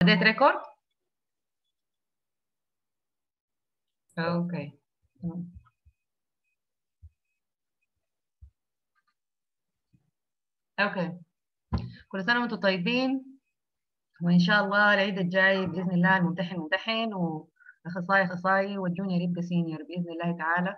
بديت ريكورد؟ اوكي تمام. اوكي، كل سنة وانتم طيبين، وان شاء الله العيد الجاي باذن الله الممتحن ممتحن والاخصائي اخصائي والجونيور يبقى سينيور باذن الله تعالى.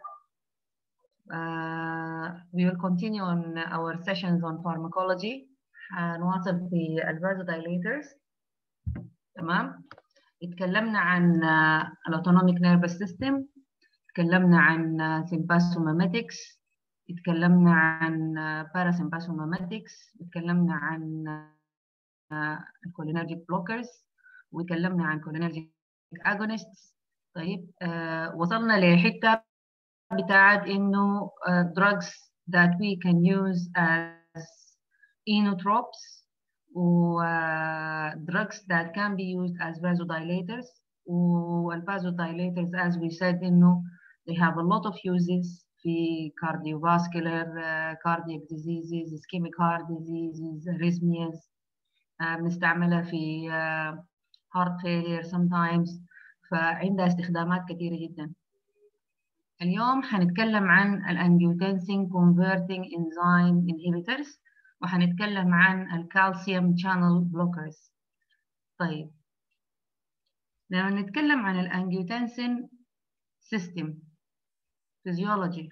We will continue on our sessions on pharmacology. نواصل في الفازودايليترز. تمام. اتكلمنا عن الاوتونوميك نيرفس سيستم، اتكلمنا عن sympathomimetics، اتكلمنا عن parasympathomimetics، اتكلمنا عن الكولينرجيك بلوكرز، واتكلمنا عن كولينرجيك اجونستس. طيب وصلنا لحته بتاعت انه drugs that we can use as inotropes و drugs that can be used as vasodilators. والvasodilators as we said انه they have a lot of uses في cardiovascular, cardiac diseases, ischemic heart diseases, arrhythmias. بنستعملها في heart failure sometimes، فعندها استخدامات كثيرة جدا. اليوم حنتكلم عن الانجيوتنسين converting enzyme inhibitors، وحنتكلم عن الكالسيوم channel blockers. طيب لما نتكلم عن الانجيوتنسين system physiology،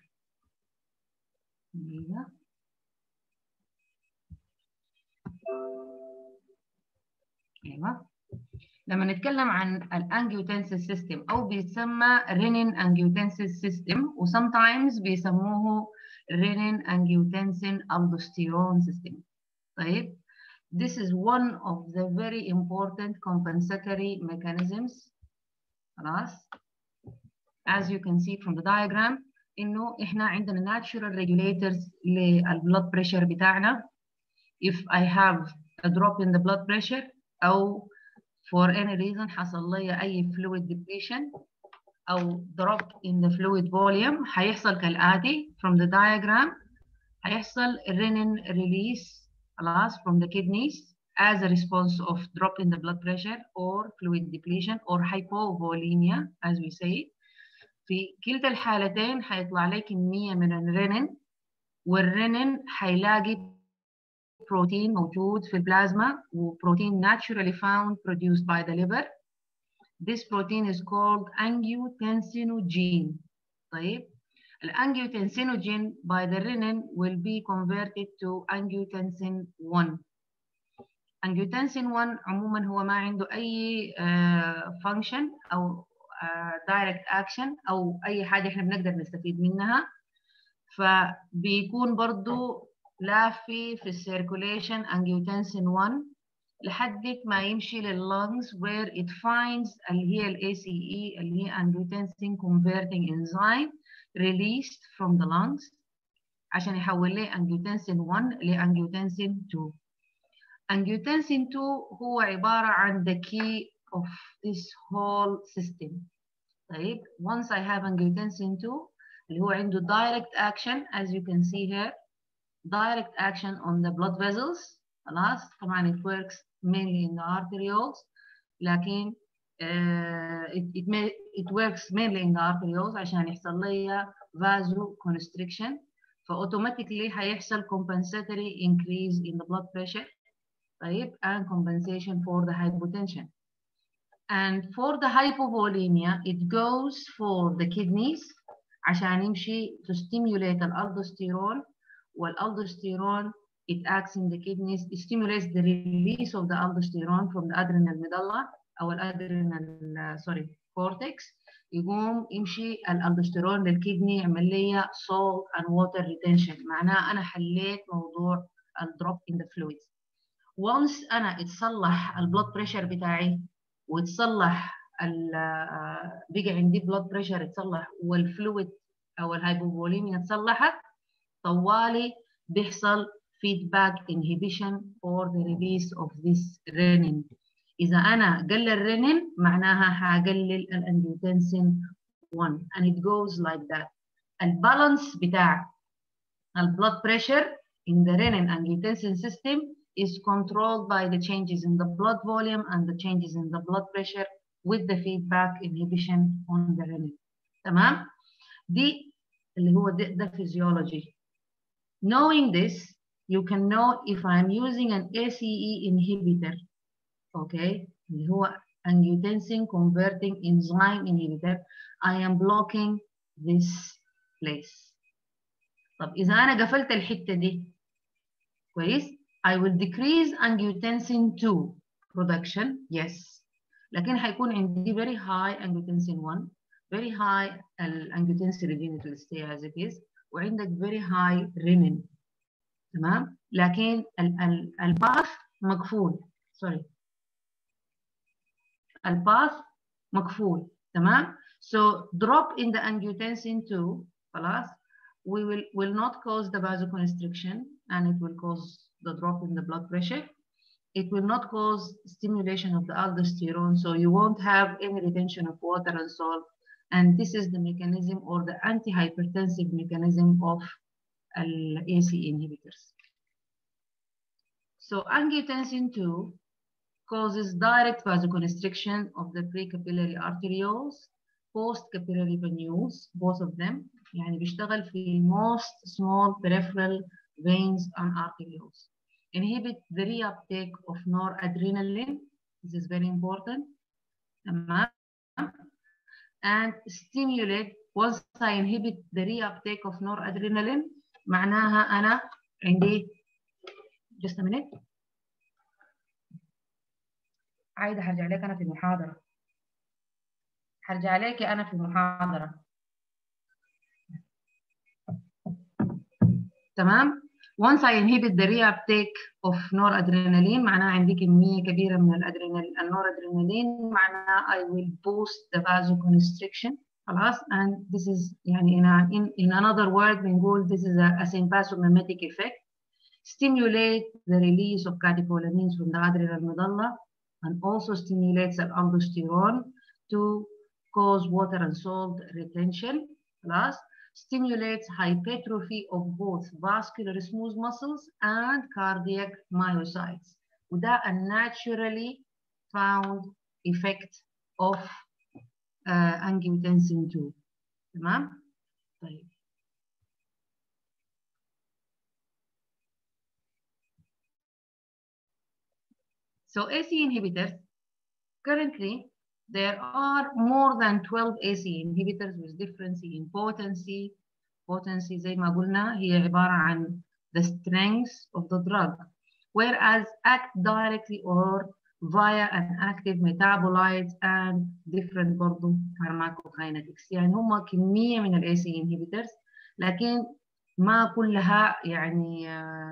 ايوه، لما نتكلم عن الانجيوتنسين سيستم او بيتسمى رينين انجيوتنسين سيستم، وسمتايمز بيسموه رينين انجيوتنسين الدوستيرون سيستم. طيب this is one of the very important compensatory mechanisms. خلاص، as you can see from the diagram انه احنا عندنا natural regulators للبلد بريشر بتاعنا. if I have a drop in the blood pressure او for any reason حصل لي أي fluid depletion أو drop in the fluid volume، هيحصل كالآتي from the diagram. هيحصل renin release خلاص from the kidneys as a response of drop in the blood pressure or fluid depletion or hypovolemia as we say. في كلتا الحالتين هيطلع لي كمية من الرينين، والرينين هيلاقي بروتين موجود في البلازما، وبروتين naturally found produced by the liver. This protein is called angiotensinogen. طيب الانجيوتنسينوجين by the renin will be converted to angiotensin 1. angiotensin 1 عموما هو ما عنده أي function أو direct action أو أي حاجة احنا بنقدر نستفيد منها، فبيكون برضو لافي في السيركوليشن angiotensin 1 لحد ما يمشي لللنجز where it finds اللي هي ACE اللي هي angiotensin converting enzyme released from the lungs عشان يحول لي angiotensin 1 لangiotensin 2. angiotensin 2 هو عبارة عن the key of this whole system. طيب once I have angiotensin 2 اللي هو عنده direct action as you can see here, direct action on the blood vessels. خلاص طبعا it works mainly in the arterioles، لكن it works mainly in the arterioles عشان يحصل لي vasoconstriction، فautomatically هيحصل compensatory increase in the blood pressure. طيب and compensation for the hypotension. And for the hypovolemia it goes for the kidneys عشان يمشي to stimulate الالدوستيرون، والالدوستيرون it acts in the kidneys, it stimulates the release of the aldosterone from the adrenal medulla أو الادرينال cortex. يقوم يمشي الالدوستيرون للكدني يعمل لي salt and water retention، معناه أنا حليت موضوع الدروب in the fluids. once أنا اتصلح البلد بريشر بتاعي وتصلح بقى عندي بلد بريشر اتصلح والفلويد أو الهايبوفوليميا اتصلحت، طوالي بيحصل feedback inhibition for the release of this renin. إذا أنا قلل الرينين معناها هقلل الانجيوتنسين 1 and it goes like that. البالانس بتاع البلد بريشر in the renin angiotensin system is controlled by the changes in the blood volume and the changes in the blood pressure with the feedback inhibition on the renin. تمام؟ دي اللي هو ده physiology. Knowing this, you can know if I'm using an ACE inhibitor, okay, اللي هو angiotensin converting enzyme inhibitor, I am blocking this place. طب إذا أنا قفلت الحتة دي كويس I will decrease angiotensin 2 production, yes. لكن هيكون عندي very high angiotensin 1, very high angiotensin renin will stay as it is, وعندك very high renin. تمام؟ لكن الباث مقفول. sorry. الباث مقفول. تمام؟ So drop in the angiotensin 2 خلاص will not cause the vasoconstriction and it will cause the drop in the blood pressure. It will not cause stimulation of the aldosterone, so you won't have any retention of water and salt. And this is the mechanism or the antihypertensive mechanism of ACE inhibitors. So angiotensin 2 causes direct vasoconstriction of the precapillary arterioles, post-capillary venules, both of them. يعني بيشتغل في most small peripheral veins and arterioles. Inhibit the reuptake of noradrenaline. This is very important. And stimulate. Once I inhibit the reuptake of noradrenaline, معناها أنا عندي just a minute. عايدة هرجع لك أنا في المحاضرة. هرجع لك أنا في المحاضرة. تمام؟ Once I inhibit the reuptake of noradrenaline معناها عندي كمية كبيرة من النورادرينالين معناها I will boost the vasoconstriction خلاص and this is يعني in another word بنقول this is a sympathomimetic effect. Stimulate the release of catecholamines from the adrenal medulla and also stimulates the aldosterone to cause water and salt retention خلاص. Stimulates hypertrophy of both vascular smooth muscles and cardiac myocytes. وده a naturally found effect of angiotensin 2. تمام؟ طيب. So ACE inhibitors, currently there are more than 12 ACE inhibitors with difference in potency. Potency زي ما قلنا هي عبارة عن the strength of the drug, whereas act directly or via an active metabolite and different برضو pharmacokinetics. يعني هم كمية من ال ACE inhibitors لكن ما كلها يعني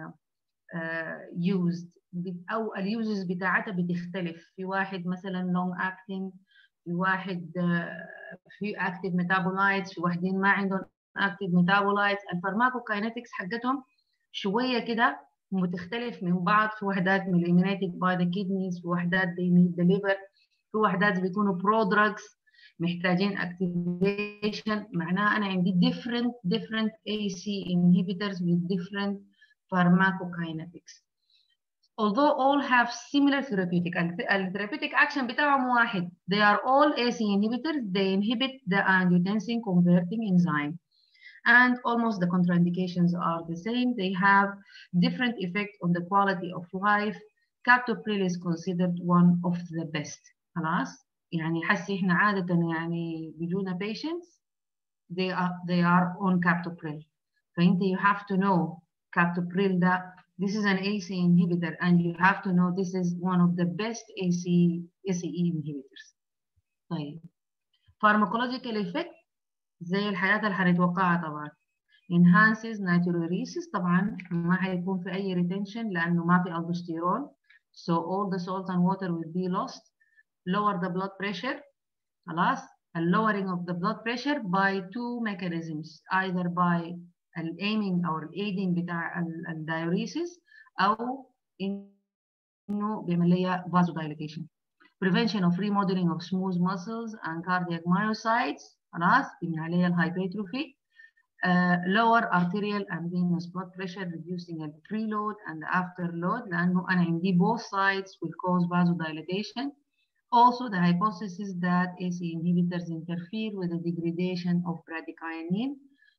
used أو اليوزز بتاعتها بتختلف. في واحد مثلا long acting، في واحد في active metabolites، في واحدين ما عندهم active metabolites. الفارماكوكاينetics حقتهم شوية كده بتختلف من بعض. في وحدات eliminated by the kidneys، في وحدات they need the liver، في وحدات بيكونوا prodrugs محتاجين activation. معناها أنا عندي different ACE inhibitors with different pharmacokinetics. Although all have similar therapeutic action بتاعهم واحد. They are all ACE inhibitors. They inhibit the angiotensin converting enzyme. And almost the contraindications are the same. They have different effect on the quality of life. Captopril is considered one of the best. خلاص؟ يعني حسي إحنا عادة يعني بيجونا patients they are on captopril. فأنت you have to know captopril ده this is an ACE inhibitor and you have to know this is one of the best ACE inhibitors. طيب pharmacological effect زي الحاجات اللي هنتوقعها طبعا. enhances natriuresis طبعا ما هيكون في أي retention لأنه ما في aldosterone, so all the salt and water will be lost. Lower the blood pressure خلاص. lowering of the blood pressure by two mechanisms, either by aiming or aiding بتاع الdiuresis أو إنه بيعمل لي vasodilation. Prevention of remodeling of smooth muscles and cardiac myocytes خلاص بيمنع لي الhypertrophy. lower arterial and venous blood pressure, reducing the preload and the afterload لأنه أنا عندي both sides will cause vasodilation. Also, the hypothesis that ACE inhibitors interfere with the degradation of bradykinin,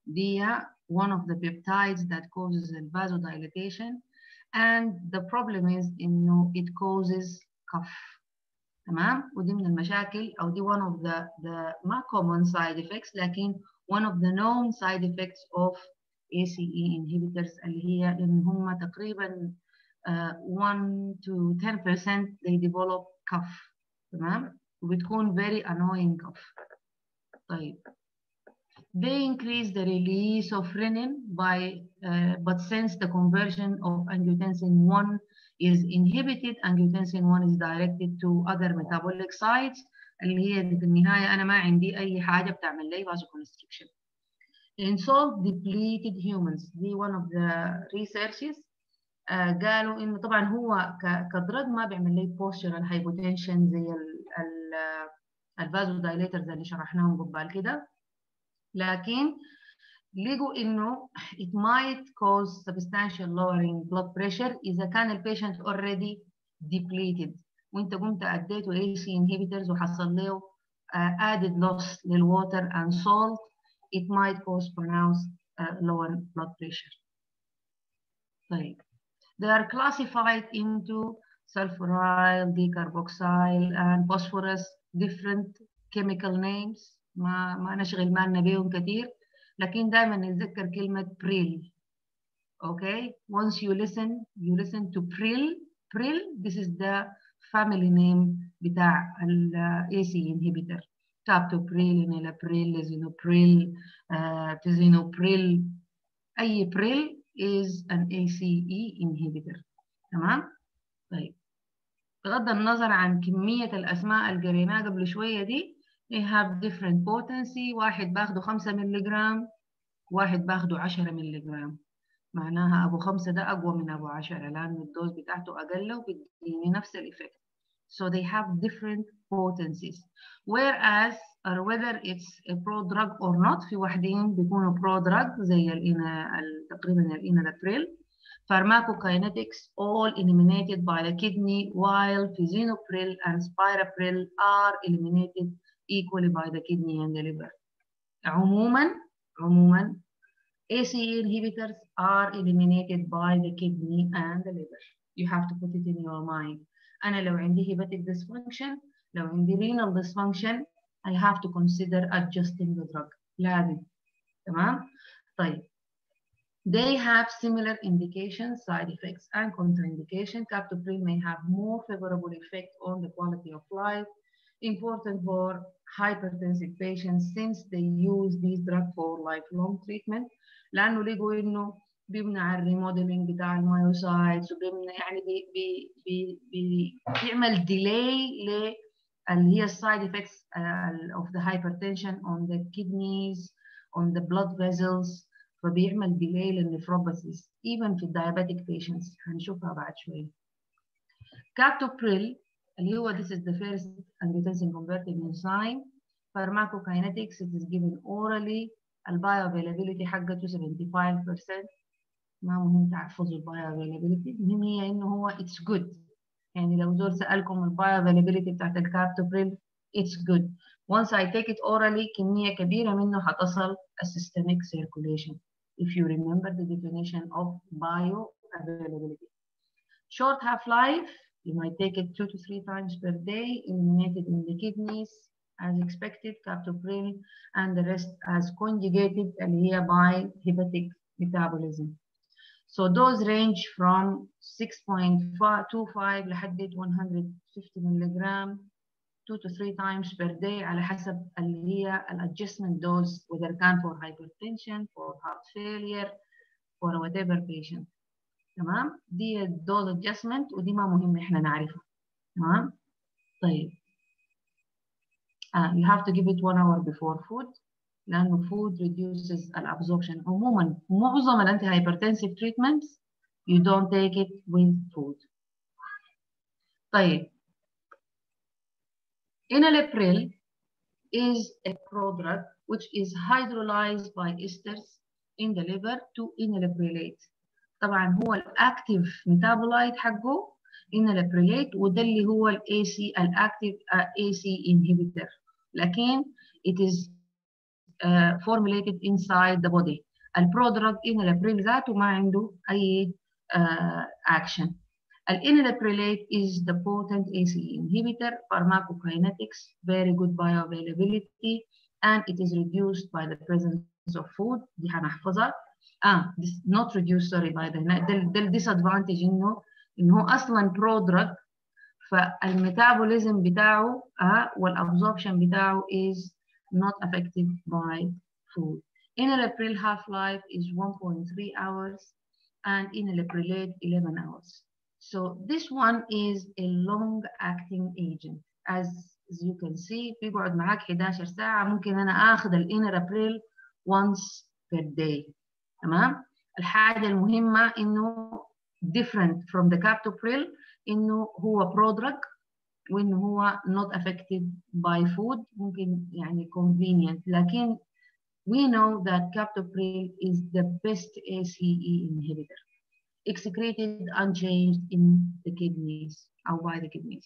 one of the peptides that causes vasodilation, and the problem is إنه it causes cough. تمام؟ ودي من المشاكل أو دي one of the ما common side effects لكن one of the known side effects of ACE inhibitors اللي هي إن هم تقريبا 1 to 10% they develop cough. تمام؟ وبتكون very annoying cough. طيب. They increase the release of renin but since the conversion of angiotensin 1 is inhibited, angiotensin 1 is directed to other metabolic sites اللي هي في النهاية أنا ما عندي أي حاجة بتعمل لي vasoconstriction. In salt depleted humans, دي one of the researches قالوا إنه طبعا هو كدرج ما بيعمل لي postural hypotension زي الفازودايليترز اللي شرحناهم قبل كده، لكن لقوا إنه it might cause substantial lowering blood pressure إذا كان البيشنت already depleted وأنت قمت أديته ACE inhibitors وحصل له added loss للwater and salt, it might cause pronounced lower blood pressure. طيب. They are classified into sulfuryl, decarboxyl, and phosphorus, different chemical names. ما نشغل بالنا بيهم كتير، لكن دائما نتذكر كلمة بريل. Okay, once you listen to Pril, this is the family name بتاع ال ACE inhibitor. Captopril, enalapril, lisinopril, tizinopril. أي Pril is an ACE inhibitor. تمام؟ طيب. بغض النظر عن كمية الأسماء اللي قريناها قبل شوية دي، they have different potency. واحد باخده 5 ملغ، واحد باخده 10 ملغ. معناها أبو 5 ده أقوى من أبو 10 لأن الدوز بتاعته أقل وبيديني نفس الإفكت. So they have different potencies. Whereas or whether it's a prodrug or not، في واحدين بيكونوا prodrug زي تقريبا الإنالابريل. Pharmacokinetics all eliminated by the kidney, while physinopril and spirapril are eliminated equally by the kidney and the liver. عموما ACE inhibitors are eliminated by the kidney and the liver. You have to put it in your mind. أنا لو عندي hepatic dysfunction، لو عندي renal dysfunction, I have to consider adjusting the drug. لازم. تمام؟ طيب. They have similar indications, side effects, and contraindication. Captopril may have more favorable effect on the quality of life, important for hypertensive patients since they use these drugs for lifelong treatment. لأنه لقوا إنه بيمنع الريموديلينج بتاع المايوسايتس وبيمنع يعني بيعمل ديلي اللي هي السايد effects of the hypertension on the kidneys, on the blood vessels. فبيعمل ديلي للنفروباثيز even في diabetic patients هنشوفها بعد شوية. Captopril اللي هو this is the first angiotensin converting enzyme. Pharmacokinetics it is given orally. البايوافيلابيلتي حقته 75%. ما مهم تحفظوا البايوافيلابيلتي، المهم هي انه هو it's good. يعني لو زول سألكم البايوافيلابيلتي بتاعت الكابتوبريل it's good. Once I take it orally كمية كبيرة منه حتصل systemic circulation. If you remember the definition of bioavailability. Short half-life, you might take it 2 to 3 times per day, eliminated in the kidneys as expected, captopril, and the rest as conjugated by hepatic metabolism. So those range from 6.25 لحد 150 ملغ 2 to 3 times per day على حسب اللي هي adjustment dose whether كان for hypertension, for heart failure, for whatever patient. تمام؟ دي dose adjustment ودي ما مهم احنا نعرفها. تمام؟ طيب. You have to give it 1 hour before food لأنه food reduces الabsorption. عموما معظم الانتي hypertensive treatments you don't take it with food. طيب. Enalapril is a prodrug which is hydrolyzed by esters in the liver to enalaprillate. طبعا هو الاكتيف ميتابولايت حقه enalaprillate، وده اللي هو الاي سي الاكتيف اي سي inhibitor، لكن it is formulated inside the body. البرودرج enalapril ذاته ما عنده اي action. Enalaprillate is the potent ACE inhibitor, pharmacokinetics, very good bioavailability, and it is reduced by the presence of food. دي هنحفظها. not reduced, sorry, by the disadvantage انه هو اصلا prodrug، فالميتابوليزم بتاعه والابsorption بتاعه is not affected by food. Enalapril half-life is 1.3 hours and enalaprillate 11 hours. So this one is a long-acting agent. As you can see بيقعد معاك 11 ساعة. ممكن أنا آخذ الانalapril once per day. تمام؟ الحاجة المهمة إنه different from the captopril إنه هو prodrug، وإنه هو not affected by food. ممكن يعني convenient، لكن we know that captopril is the best ACE inhibitor, excreted unchanged in the kidneys or by the kidneys.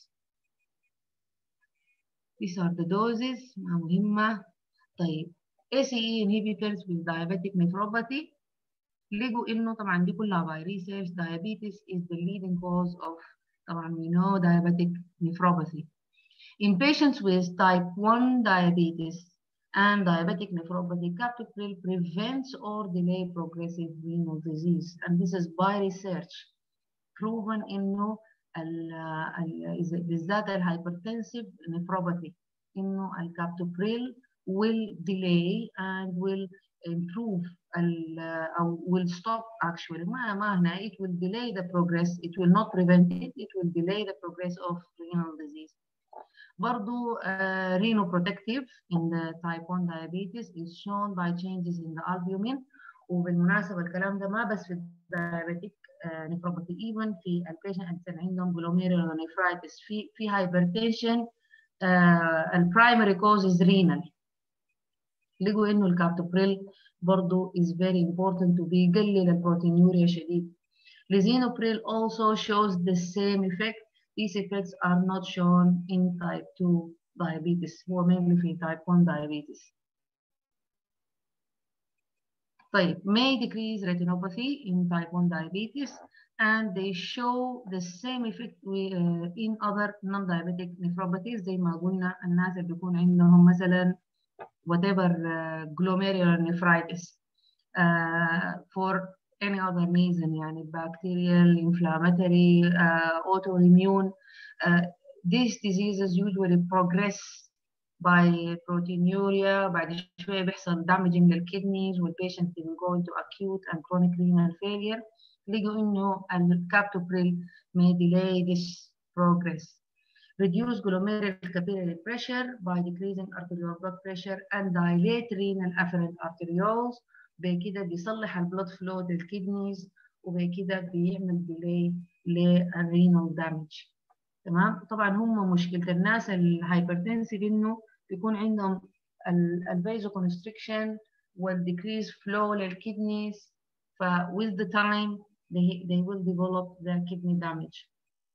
These are the doses مهمة. طيب ACE inhibitors with diabetic nephropathy لقوا إنه طبعا دي كلها by research diabetes is the leading cause of طبعا we know diabetic nephropathy. In patients with type 1 diabetes and diabetic nephropathy, captopril prevents or delay progressive renal disease, and this is by research proven إنه بالذات الhypertensive nephropathy إنه الكابتوبريل will delay and will improve أو will stop actually ما هنا it will delay the progress, it will not prevent it, it will delay the progress of renal disease. برضو renoprotective in the type 1 diabetes is shown by changes in the albumin. وبالمناسبة الكلام ده ما بس في diabetic nephropathy، even في البيشنت اللي عندهم glomerulonephritis في hypertension البرايمري cause is renal. لقوا انه الكابتوبريل برضو is very important to بيقلل البروتينوريا شديد. Lisinopril also shows the same effect. These effects are not shown in type 2 diabetes. هو mainly في type 1 diabetes. طيب may decrease retinopathy in type 1 diabetes and they show the same effect in other non-diabetic nephropathies. زي ما قلنا الناس اللي بيكون عندهم مثلا whatever glomerulonephritis for any other reason يعني bacterial, inflammatory, autoimmune. These diseases usually progress by proteinuria. بعد شوية بيحصل damaging للكدنيز والpatient will go into acute and chronic renal failure. لقوا إنه الكابتوبريل may delay this progress. Reduce glomerular capillary pressure by decreasing arterial blood pressure and dilate renal afferent arterioles. بكده بيصلح البلود فلو للكدنيز وبكده بيعمل ديلي للرينال دامج. تمام. طبعا هم مشكله الناس الهايبرتنسيف انه بيكون عندهم الفيزو كونستريكشن والديكريز فلو للكدنيز، ف with the time they will develop the kidney damage.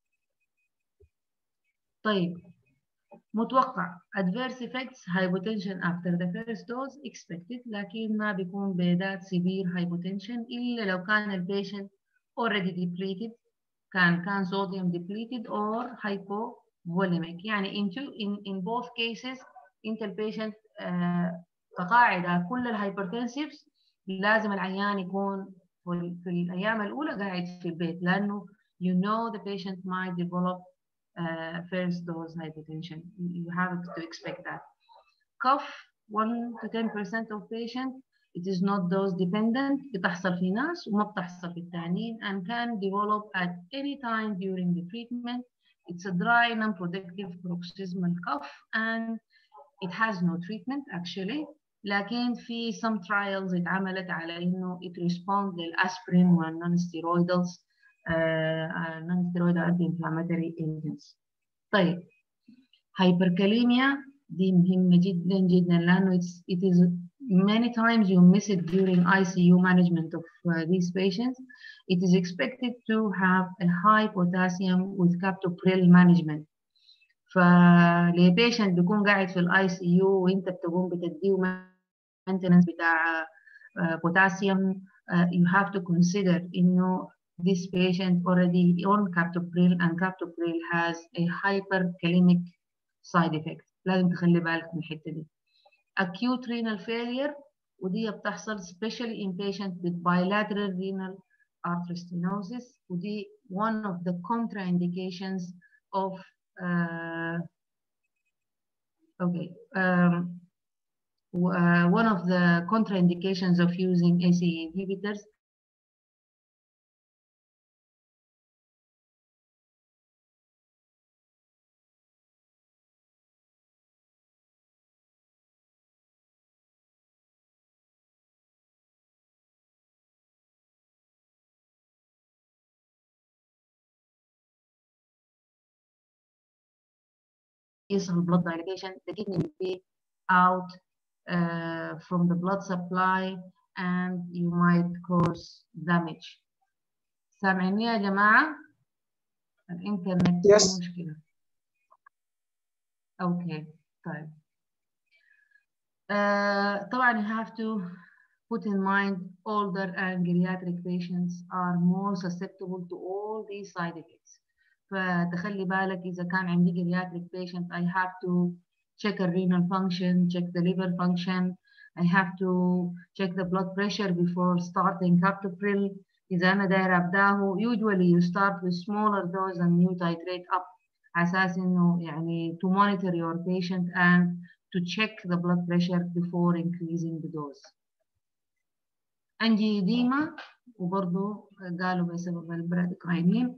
طيب متوقع adverse effects hypotension after the first dose expected، لكن ما بيكون بذات severe hypotension إلا لو كان البيشنت already depleted، كان sodium depleted or hypovolemic. يعني in both cases انت البيشنت كقاعدة كل الهايبرتنسيفز لازم العيان يكون في الأيام الأولى قاعد في البيت، لأنه you know the patient might develop first dose hypertension. You have to expect that. Cough 1 to 10% of patients. It is not dose dependent. بتحصل في ناس وما بتحصل في الثانيين and can develop at any time during the treatment. It's a dry non-productive paroxysmal cough and it has no treatment actually. لكن في some trials اتعملت على إنه it responds للأسبرين والنون-steroidals non-steroidal anti-inflammatory agents. طيب hyperkalemia دي مهمة جدا جدا لأنه it is many times you miss it during ICU management of these patients. It is expected to have a high potassium with captopril management. فلبيشنت بيكون قاعد في الاي سي يو وانت بتقوم بتديه maintenance بتاع potassium, you have to consider انه this patient already on captopril and captopril has a hyperkalemic side effect. لازم تخلي بالك من الحته دي. acute renal failure ودي بتحصل especially in patients with bilateral renal artery stenosis ودي one of the contraindications of one of the contraindications of using ACE inhibitors is blood dilation. The kidney will be out from the blood supply and you might cause damage. سامعيني يا جماعة؟ الإنترنت فيه مشكلة. أوكي طيب. طبعا you have to put in mind older and geriatric patients are more susceptible to all these side effects. فتخلي بالك إذا كان عندي geriatric patient I have to check the renal function, check the liver function, I have to check the blood pressure before starting captopril. إذا أنا داير أبداه usually you start with smaller dose and you titrate up على أساس إنه يعني to monitor your patient and to check the blood pressure before increasing the dose. angioedema وبرضه قالوا بسبب البراديكاينين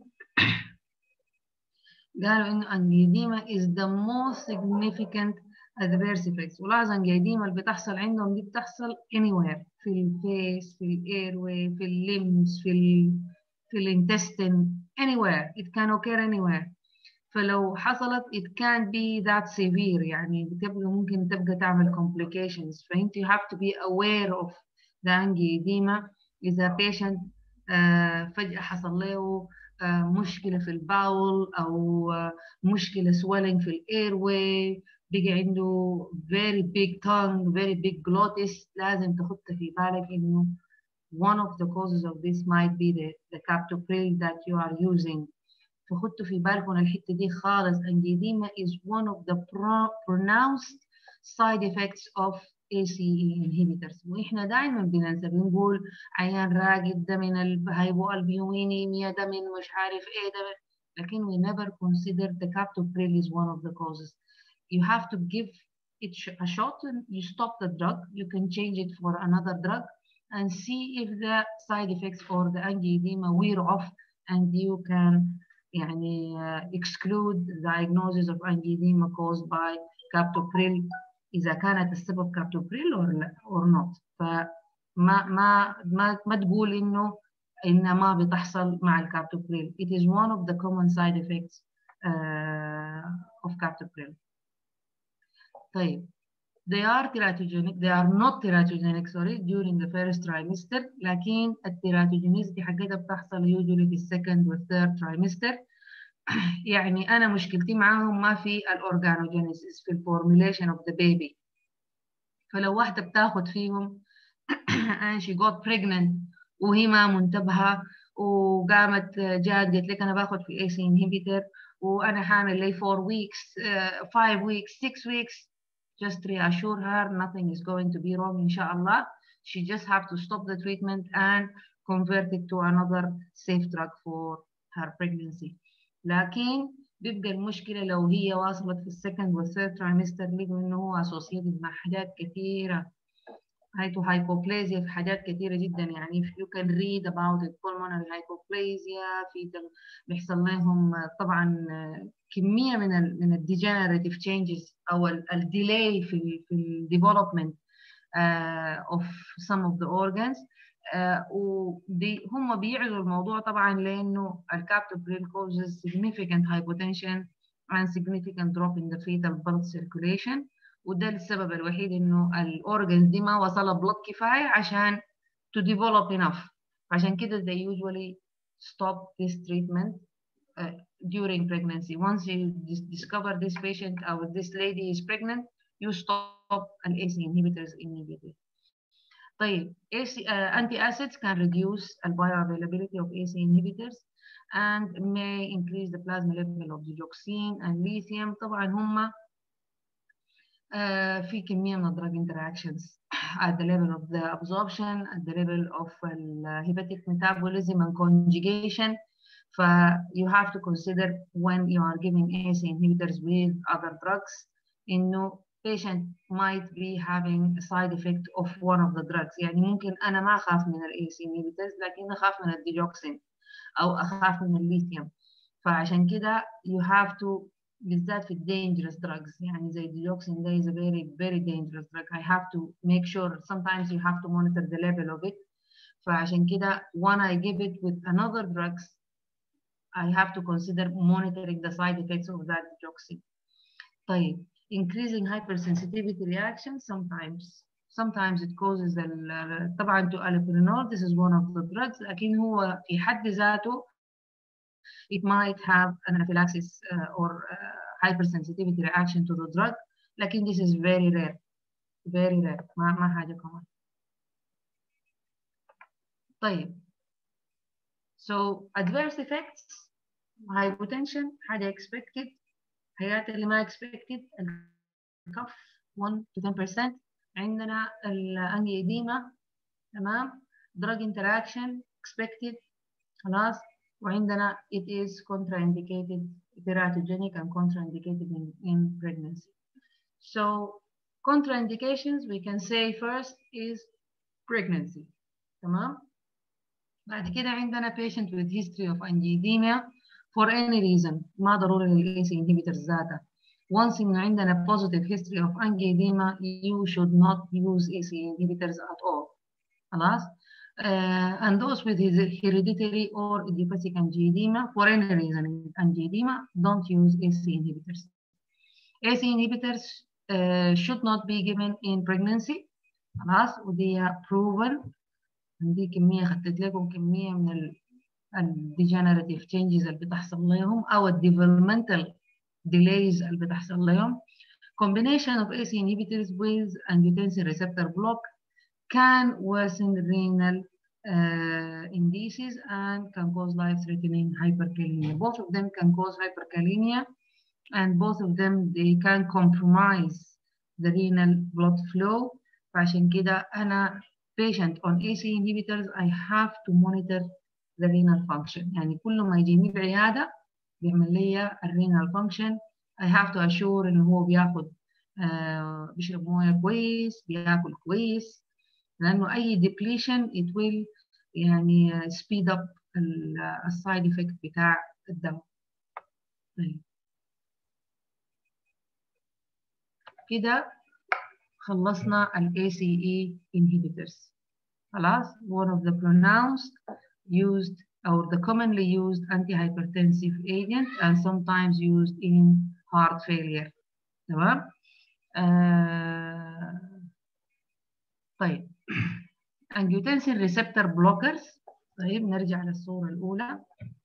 قالوا إنه angioedema is the most significant adverse effects. ولاحظ angioedema اللي بتحصل عندهم دي بتحصل anywhere في الفيس في الايروي في الليمز في الانتستين anywhere it can occur anywhere. فلو حصلت it can't be that severe يعني ممكن تبقى تعمل complications. فأنت you have to be aware of the angioedema إذا patient فجأة حصل له مشكلة في الباول أو مشكلة swelling في الايروي بقى عنده very big tongue very big glottis لازم تحط في بالك إنه one of the causes of this might be the captopril that you are using. فخدتوا في بالكم الحتة دي خالص. angioedema is one of the pronounced side effects of ACE inhibitors. وإحنا دائما بننسى بنقول عيان راقد ده من الهايبوالبيومينيميا ده من مش عارف إيه ده لكن we never consider the captopril is one of the causes. You have to give it a shot and you stop the drug. You can change it for another drug and see if the side effects or the angioedema wear off and you can يعني exclude diagnosis of angioedema caused by captopril إذا كانت السبب captopril or not. ما تقول إنه ما بتحصل مع الكابتوبريل. It is one of the common side effects of captopril. طيب they are teratogenic they are not teratogenic sorry during the first trimester لكن التيراتوجينيزيتي حقتها بتحصل usually في السكند والثيرد trimester. يعني أنا مشكلتي معاهم ما في الأورجانوجينيسيس في الفورميليشن of the baby. فلو واحدة بتاخد فيهم and she got pregnant وهي ما منتبهة وقامت جات قالت لك أنا باخد في ACE inhibitor وأنا حامل لي 4 weeks 5 weeks 6 weeks just reassure her nothing is going to be wrong إن شاء الله. She just have to stop the treatment and convert it to another safe drug for her pregnancy. لكن بيبقى المشكلة لو هي واصلت في السكند والثيرد ترايمستر لقوا إنه هو associated مع حاجات كثيرة hypoplasia في حاجات كثيرة جدا يعني if you can read about it pulmonary hypoplasia بيحصل لهم طبعا كمية من ال degenerative changes أو ال delay في ال development of some of the organs. هم بيعلوا الموضوع طبعا لانه الكابتوبريل causes significant hypotension and significant drop in the fetal blood circulation وده السبب الوحيد انه الاورجنز دي ما وصلها بلوك كفايه عشان to develop enough. عشان كده they usually stop this treatment during pregnancy. Once you discover this patient or this lady is pregnant, you stop an ACE inhibitors immediately. طيب anti-acids can reduce the bioavailability of ACE inhibitors and may increase the plasma level of digoxin and lithium. طبعا هم في كمية من drug interactions at the level of the absorption, at the level of hepatic metabolism and conjugation. You have to consider when you are giving ACE inhibitors with other drugs, إنه patient might be having a side effect of one of the drugs. يعني ممكن أنا ما أخاف من ACE inhibitors لكن أخاف من الديجوكسين أو أخاف من الليثيوم. فعشان كده you have to بالذات في dangerous drugs يعني زي الديجوكسين ده is a very dangerous drug. I have to make sure sometimes you have to monitor the level of it. فعشان كده when I give it with another drugs I have to consider monitoring the side effects of that digoxin. طيب increasing hypersensitivity reaction sometimes it causes طبعا to allopurinol. This is one of the drugs لكن هو في حد ذاته it might have an anaphylaxis or hypersensitivity reaction to the drug لكن this is very rare ما حاجة كمان. طيب so adverse effects hypotension حاجة expected حاجات اللي ما expected الكف 1 to 10%. عندنا الانجيديما تمام drug interaction expected خلاص. وعندنا it is contraindicated teratogenic and contraindicated in pregnancy. So contraindications we can say first is pregnancy تمام. بعد كده عندنا patient with history of angioedema for any reason ما ضروري لل ACE inhibitors ذاتها. Once إن عندنا positive history of angioedema you should not use ACE inhibitors at all خلاص. And those with hereditary or idiopathic angioedema for any reason angioedema don't use ACE inhibitors. ACE inhibitors should not be given in pregnancy خلاص. ودي proven. عندي كمية خدت لكم كمية من الديجنراتيف changes اللي بتحصل لهم أو الديفلوبمنتال delays اللي بتحصل لهم. Combination of ACE inhibitors with angiotensin receptor block can worsen renal indices and can cause life-threatening hyperkalemia. Both of them can cause hyperkalemia and both of them they can compromise the renal blood flow. فعشان كده أنا patient on ACE inhibitors I have to monitor the renal function. يعني كل ما يجيني بعيادة بيعمل لي الرينال function I have to assure إنه هو بياخد بيشرب موية كويس بياكل كويس لأنه أي depletion it will يعني speed up السايد effect بتاع الدواء. طيب كده خلصنا ال ACE inhibitors خلاص. one of the pronounced used or the commonly used antihypertensive agent and sometimes used in heart failure تمام. طيب angiotensin receptor blockers. طيب نرجع للصورة الأولى.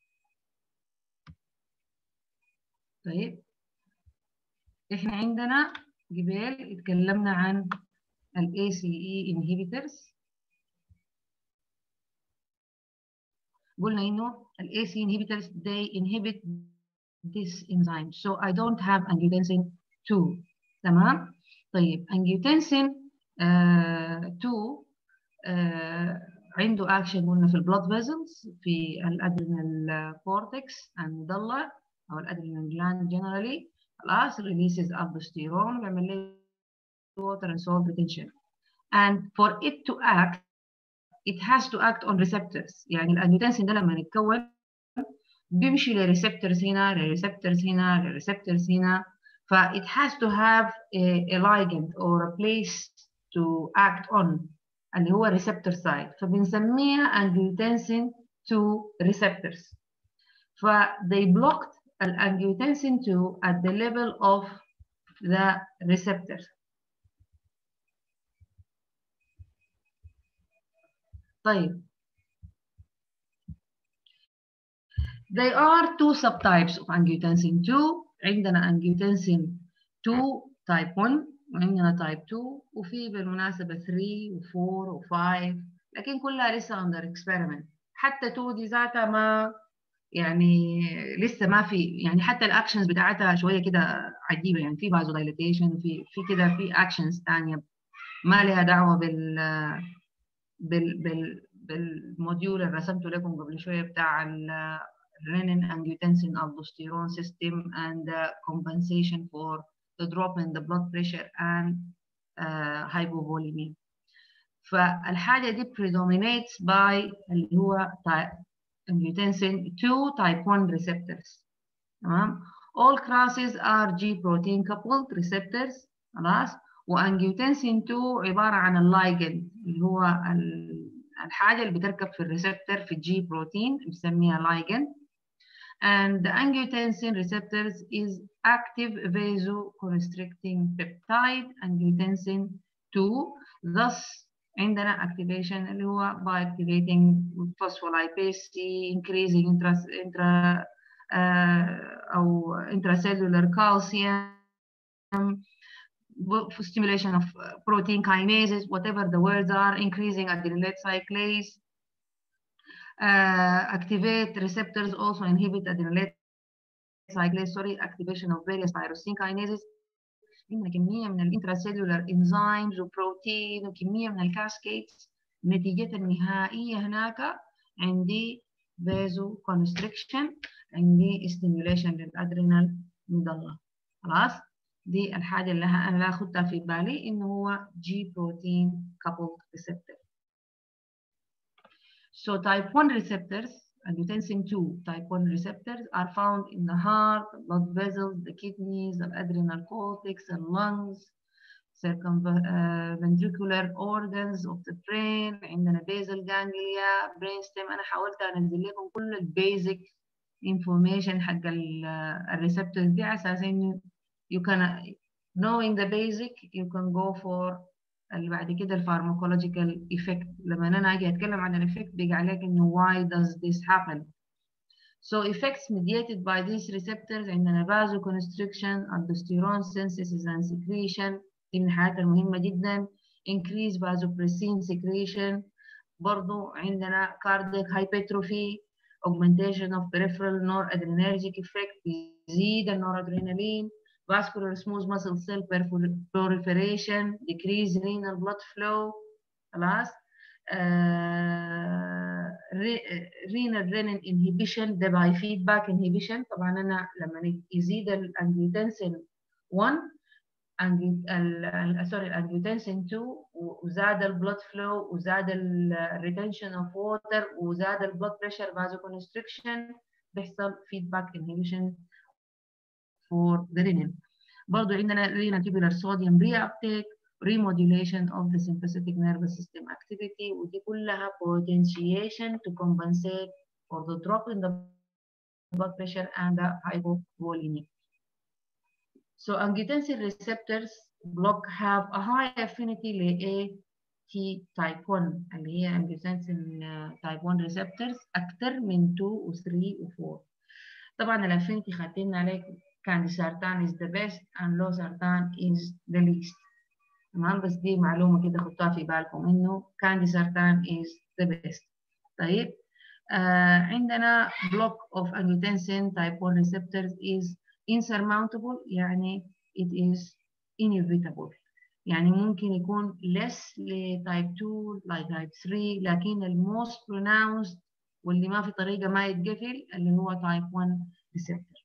طيب إحنا عندنا قبل اتكلمنا عن ال ACE inhibitors. قلنا إنه ال ACE inhibitors they inhibit this enzyme so I don't have angiotensin 2 تمام. طيب angiotensin 2 عنده اكشن قلنا في البلاد فيزلز في الادرينال كورتكس المدلع او الادرينال جلاند جنرالي خلاص releases aldosterone بيعمل لي water and salt retention and for it to act it has to act on receptors. يعني الانجيوتنسين ده لما يتكون بيمشي لريسبتورز هنا لريسبتورز هنا لريسبتورز هنا ف it has to have a ligand or a place to act on اللي هو receptor site فبنسميها angiotensin 2 receptors. ف they blocked angiotensin 2 at the level of the receptor طيب There are two subtypes of angiotensin 2. عندنا angiotensin 2 type 1 وعندنا type 2 وفي بالمناسبة 3 و4 و5 لكن كلها لسه under experiment. حتى 2 دي ذاتها ما يعني لسه ما في يعني حتى الاكشنز بتاعتها شويه كده عجيبه يعني في فازو دايليتيشن وفي كده في اكشنز ثانيه ما لها دعوه بالموديول اللي رسمته لكم قبل شويه بتاع renin angiotensin aldosterone system and the compensation for the drop in the blood pressure and hypovolemia. فالحاجه دي predominates by اللي هو angiotensin 2 type 1 receptors. تمام. all classes are G protein coupled receptors خلاص. وانجيوتنسين 2 عباره عن اللايجند اللي هو الحاجه اللي بتركب في الريسبتور في الجي بروتين بنسميها لايجند. and the angiotensin receptors is active vasoconstricting peptide angiotensin 2 thus عندنا activation اللي هو by activating phospholipase C increasing intra أو intracellular calcium stimulation of protein kinases whatever the words are increasing adenylate cyclase activate receptors also inhibit adenylate cyclase activation of various tyrosine kinases عندنا كمية من الانتراسيلولار انزيمز وبروتين وكمية من الكاسكيدز النتيجة النهائية هناك عندي vasoconstriction عندي stimulation للادرينال مضلة خلاص. دي الحاجة اللي أنا لا أخدها في بالي إنه هو G protein coupled receptor. So type 1 receptors angiotensin 2 type 1 receptors are found in the heart, blood vessels, the kidneys, the adrenal cortex, the lungs, circumventricular organs of the brain. عندنا basal ganglia, brainstem. أنا حاولت أنزل لكم كل البيزك information حق الريسبتورز دي على أساس إنه you can knowing the basic you can go for اللي بعد كده الفارماكولوجيكال ايفكت. لما انا اجي اتكلم عن الايفكت بيجي عليك انه why does this happen. So effects mediated by these receptors عندنا vasoconstriction, aldosterone synthesis and secretion دي من الحاجات المهمة جدا. increase vasopressin secretion برضو عندنا cardiac hypertrophy, augmentation of peripheral noradrenergic effect بيزيد النورادرينالين, vascular smooth muscle cell proliferation, decrease renal blood flow خلاص. renal renin inhibition ده by feedback inhibition. طبعا انا لما يزيد الانجيوتنسين 1 الانجيوتنسين 2 وزاد البلد فلو وزاد الريتنشن اوف ووتر وزاد البلد بريشر فازوكونستريكشن بيحصل feedback inhibition for the renin. برضو عندنا renal tubular sodium reuptake, remodulation of the sympathetic nervous system activity ودي كلها potentiation to compensate for the drop in the blood pressure and the hypovolemia. So angiotensin receptors block have a high affinity AT type 1 اللي هي angiotensin type 1 receptors أكثر من 2 و 3 و 4. طبعا الافينيتي خدتنا عليك كانديسارتان is the best and losartan is the least. تمام. بس دي معلومة كده خدتها في بالكم إنه كانديسارتان is the best. طيب عندنا block of angiotensin type 1 receptors is insurmountable يعني it is inevitable يعني ممكن يكون less ل type 2 ل type 3 لكن الموست pronounced واللي ما في طريقة ما يتقفل اللي هو type 1 receptor.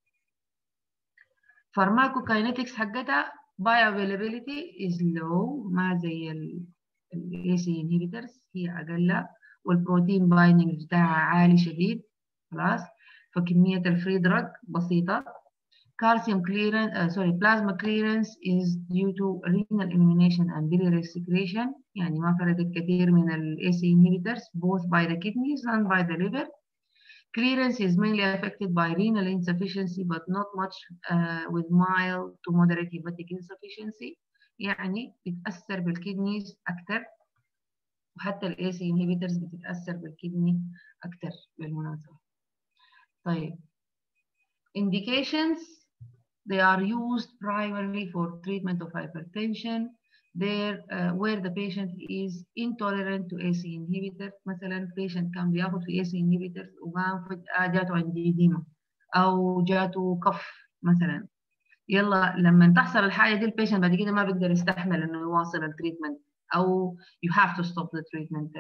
pharmacokinetics حقتها bioavailability is low ما زي ال AC inhibitors هي أقل والبروتين بايندينج بتاعها عالي شديد خلاص. فكمية الفري دراج بسيطة. calcium clearance plasma clearance is due to renal elimination and biliary secretion يعني ما فرقت كثير من ال AC inhibitors both by the kidneys and by the liver. Clearance is mainly affected by renal insufficiency but not much with mild to moderate hepatic insufficiency يعني بتأثر بالكدنيز أكثر وحتى ال AC inhibitors بتتأثر بالكدني أكتر بالمناسبة. طيب indications they are used primarily for treatment of hypertension there where the patient is intolerant to AC inhibitor. مثلا patient كان بياخد في AC inhibitors وقام فجأة جاته angioedema أو جاته كف مثلا. يلا لما تحصل الحاجة دي البيشنت بعد كده ما بيقدر يستحمل إنه يواصل التريتمنت أو you have to stop the treatment.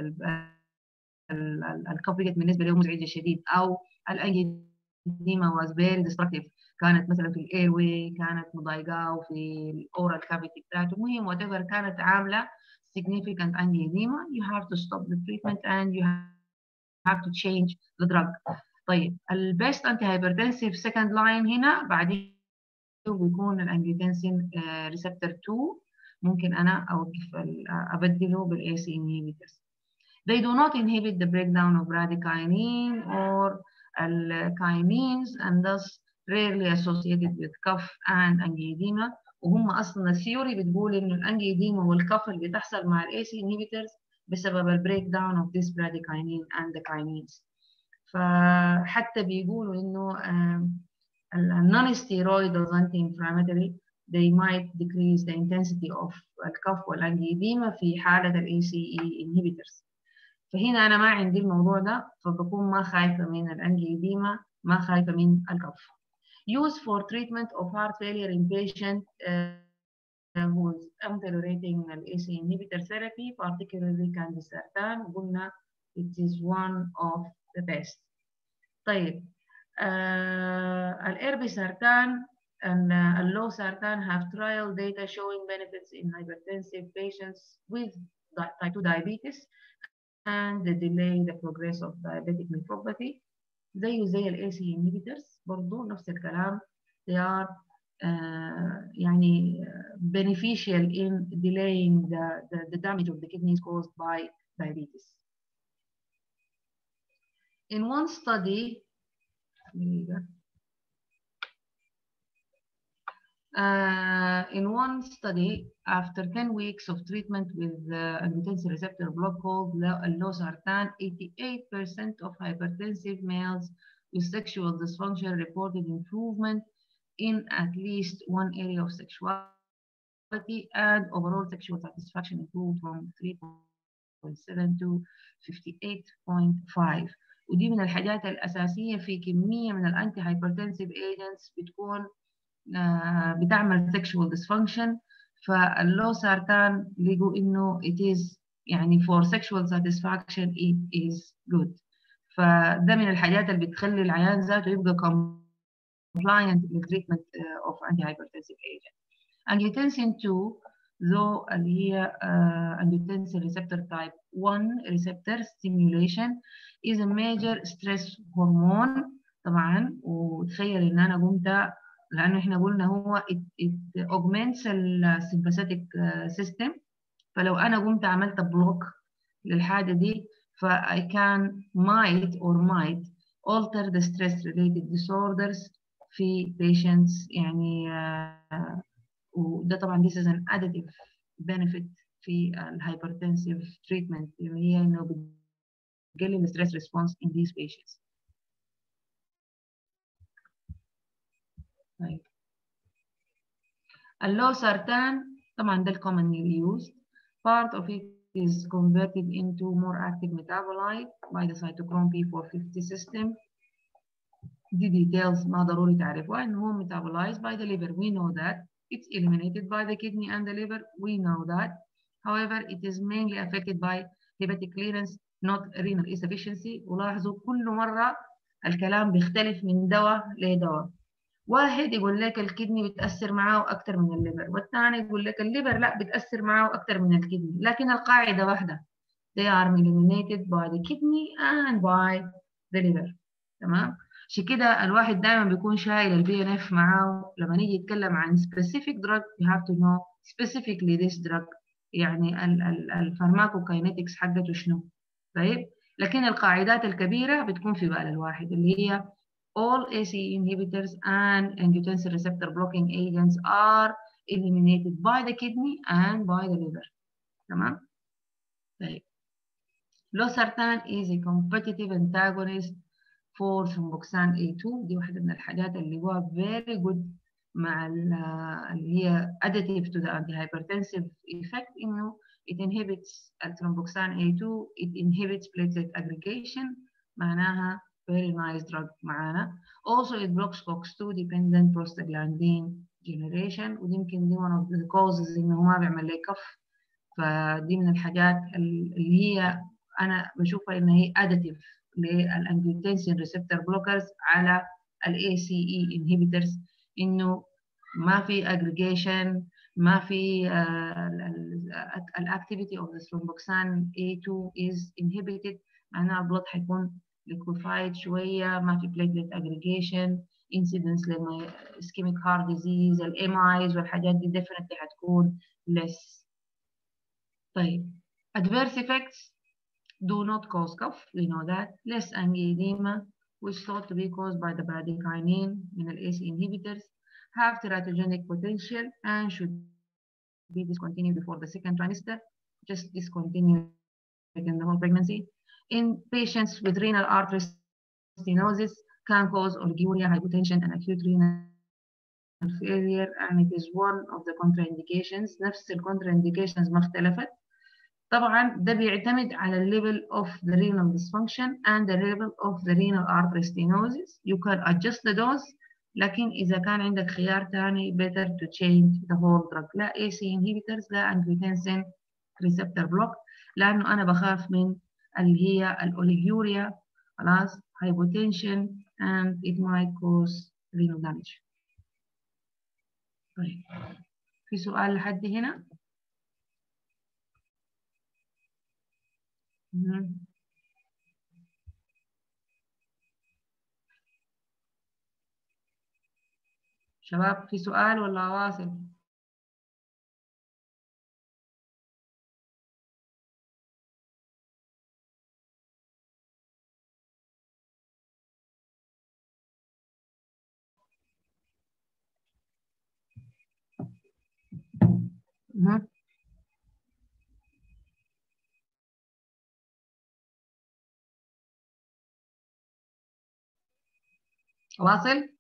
الكف بقت بالنسبة له مزعجة شديد أو الانجيديما was very destructive كانت مثلا في الاير واي كانت مضايقاه في الاورال كافيتي بتاعته. المهم whatever كانت عامله significant angioedema you have to stop the treatment and you have to change the drug. طيب البيست انتي هايبرتنسيف سكند لاين هنا بعدين بيكون الانجيوتنسين ريسبتور 2 ممكن انا اوقف ابدله بالاي سي inhibitors. They do not inhibit the breakdown of bradykinin or الكاينينز and thus rarely associated with cough and angioedema. وهم اصلا الثيوري بتقول انه الانجيوديما والكف اللي بتحصل مع الاي سي inhibitors بسبب البريك داون of this bradykinin and the kinase. فحتى بيقولوا انه non-steroidal anti-inflammatory they might decrease the intensity of الكف والانجيوديما في حالة ال ACE inhibitors. فهنا أنا ما عندي الموضوع ده فبكون ما خايفة من الانجيوديما ما خايفة من الكف. Used for treatment of heart failure in patient who is tolerating an AC inhibitor therapy particularly candesartan قلنا it is one of the best. طيب الإربيسارتان and اللوسارتان have trial data showing benefits in hypertensive patients with type 2 diabetes and they delay the progress of diabetic nephropathy. زي ال AC inhibitors برضو نفس الكلام they are يعني beneficial in delaying the damage of the kidneys caused by diabetes. In one study after 10 weeks of treatment with angiotensin receptor block called losartan, 88% of hypertensive males with sexual dysfunction reported improvement in at least one area of sexuality and overall sexual satisfaction improved from 3.7 to 58.5. ودي من الحاجات الأساسية في كمية من الأنتي هايبرتنسيف ايجنتس بتكون بتعمل sexual dysfunction. فاللوسارتان لقوا إنه it is يعني for sexual satisfaction it is good. فده من الحاجات اللي بتخلي العيان ذاته يبقى compliant للتريتمنت of antihypertensive agent. Angiotensin 2 though اللي هي angiotensin receptor type 1 receptor stimulation is a major stress hormone طبعا. وتخيل ان انا قمت لانه احنا قلنا هو it augments الsympathetic system. فلو انا قمت عملت بلوك للحاجه دي ف I might alter the stress related disorders في patients يعني وده طبعا this is an additive benefit في الهايبرتنسيف treatment اللي هي انه بتقلل stress response in these patients. طيب اللوسارتان طبعا ده commonly used. Part of it is converted into more active metabolite by the cytochrome P450 system. دي details ما ضروري تعرفوها إنه هو metabolized by the liver. We know that. It's eliminated by the kidney and the liver. We know that. However, it is mainly affected by hepatic clearance, not renal insufficiency. ولاحظوا كل مرة الكلام بيختلف من دواء لدواء. واحد يقول لك الكدني بتأثر معاه أكثر من الليفر، والثاني يقول لك الليفر لا بتأثر معاه أكثر من الكدني، لكن القاعدة واحدة. They are eliminated by the kidney and by the liver. تمام؟ عشان كده الواحد دائما بيكون شايل البي ان اف معاه لما نيجي يتكلم عن specific drug you have to know specifically this drug يعني الفارماكوكاينetics حقته شنو. طيب؟ لكن القاعدات الكبيرة بتكون في بال الواحد اللي هي all ACE inhibitors and angiotensin receptor blocking agents are eliminated by the kidney and by the liver. تمام؟ طيب Losartan is a competitive antagonist for thromboxane A2. دي واحدة من الحاجات اللي هو very good مع اللي هي additive to the antihypertensive effect إنه it inhibits thromboxane A2, it inhibits platelet aggregation. معناها very nice drug معانا. Also it blocks COX-2 dependent prostaglandin generation، ودي يمكن دي one of the causes إنه ما بيعمل لي كف. فدي من الحاجات اللي هي أنا بشوفها إن هي additive للانجيوتنسين ريسبتور بلوكرز على الاي سي اي انهبيترز، انه ما في aggregation، ما في الاكتيفيتي اوف ذا thromboxane A2 is inhibited، معناها البلد حيكون liquefied شويه، ما في platelet aggregation، incidence لما ischemic heart disease، الMIs والحاجات دي definitely حتكون less. طيب adverse effects do not cause cough, we know that. Less angioedema, which thought to be caused by the bradykinin من ال ACE inhibitors, have teratogenic potential and should be discontinued before the second trimester, just discontinued in the whole pregnancy. In patients with renal artery stenosis, can cause oliguria, hypotension, and acute renal failure, and it is one of the contraindications. نفس ال contraindications ما اختلفت. طبعا ده بيعتمد على level of the renal dysfunction and the level of the renal artery stenosis. You can adjust the dose، لكن إذا كان عندك خيار تاني better to change the whole drug. لا AC inhibitors، لا angiotensin receptor block، لأنه أنا بخاف من اللي هي الأوليجوريا، خلاص hypotension and it might cause renal damage. طيب في سؤال لحد هنا؟ شباب في سؤال ولا واصل؟ واصل؟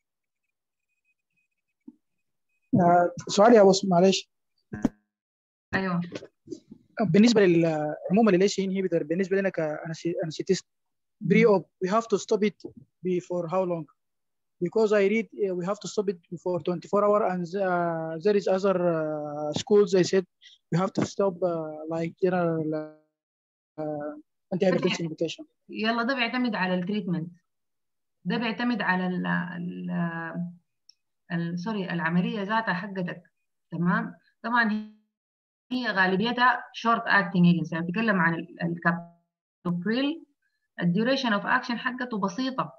سؤال يا بص معلش. ايوه بالنسبه عموما للاي سي انهبيتور بالنسبه لنا كانستيست بري اوب we have to stop it before how long? Because I read we have to stop it for 24 hours and there is other schools they said we have to stop like general anti-hypertension medication. يلا ده بيعتمد على التريتمنت، ده بيعتمد على سوري العمليه ذاتها حقتك. تمام. طبعا هي غالبيتها شورت اكتنج ايجنتس، يعني بتتكلم عن الكابتوبريل، الديوريشن اوف اكشن حقته بسيطه.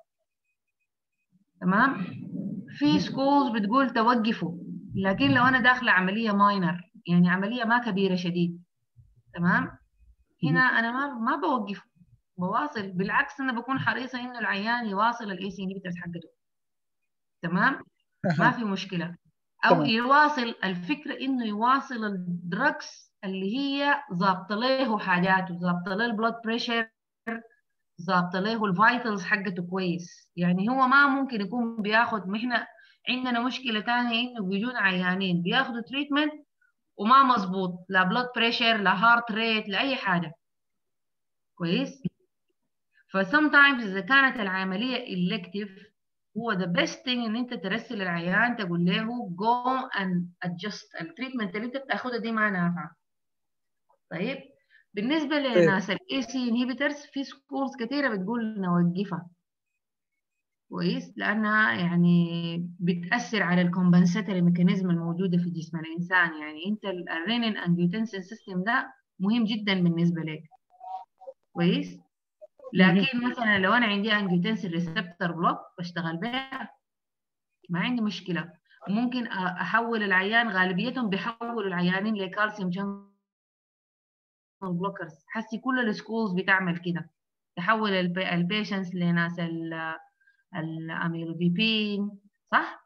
تمام. في سكولز بتقول توقفوا، لكن لو انا داخله عمليه ماينر، يعني عمليه ما كبيره شديد، تمام، هنا انا ما بوقفه، بواصل. بالعكس انا بكون حريصه انه العيان يواصل الاي سي انهبيتورز حقته. تمام. ما في مشكله. او تمام. يواصل، الفكره انه يواصل الدراكس اللي هي ظابطه له حاجاته، ظابطه له البلود بريشر، ظابطه له الفايتلز حقته كويس. يعني هو ما ممكن يكون بياخد، ما احنا عندنا مشكله ثانيه انه بيجون عيانين بياخدوا تريتمنت وما مظبوط، لا بلود بريشر لا هارت ريت لا اي حاجه. كويس. فسمتايمز اذا كانت العمليه elective، هو the best thing ان انت ترسل العيان تقول له go and adjust التريتمنت اللي انت بتاخدها دي ما نافعه. طيب بالنسبه لناس الاي سي انهبيترز، في سكولز كثيره بتقول نوقفها. كويس. لانها يعني بتاثر على الكومبنساتوري ميكانيزم الموجوده في جسم الانسان. يعني انت الرينين انجيوتنسين سيستم ده مهم جدا بالنسبه لك. كويس. لكن مثلا لو انا عندي انجيوتنسين ريسبتور بلوك بشتغل بها، ما عندي مشكله. ممكن احول العيان، غالبيتهم بيحولوا العيانين لكالسيوم شانل بلوكرز. حسي كل السكولز بتعمل كده، تحول البيشنتس لناس الاميلوديبين، صح؟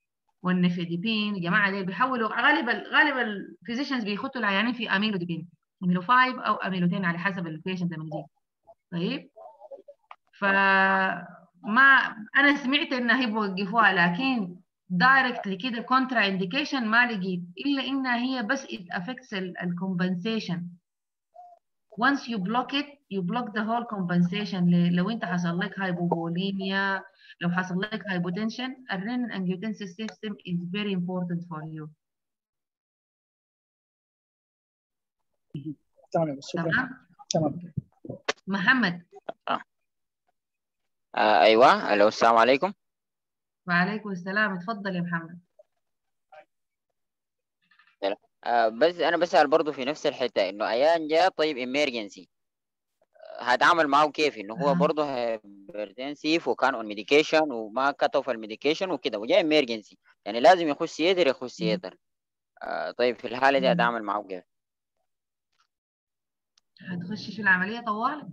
والنفيديبين. الجماعه دي بيحولوا، غالبا الفيزيشنز بيخطوا العيانين في اميلوديبين. اميلو 5 او اميلو 10 على حسب البيشنت لما يجي. طيب فما انا سمعت انها هي بوقفوها، لكن دايركتلي كده كونترا انديكيشن ما لقيت، الا انها هي بس it affects الكومبنسيشن. once you block it you block the whole compensation. لو انت حصل لك هايبوفوليميا، لو حصل لك هايبوتنشن، الرينين angiotensin system is very important for you. تمام شكرا. تمام. تمام. محمد. ايوه الو السلام عليكم. وعليكم السلام، اتفضل يا محمد. بس انا بسأل برضه في نفس الحته، انه عيان جاء طيب امرجنسي، هتعامل معه كيف؟ انه هو برضه هايبرتنسيف وكان اون ميديكيشن وما كتف الميديكيشن وكده وجاء امرجنسي، يعني لازم يخش سيتر. طيب في الحاله دي هتعامل معه كيف؟ هتخش في العملية طوال؟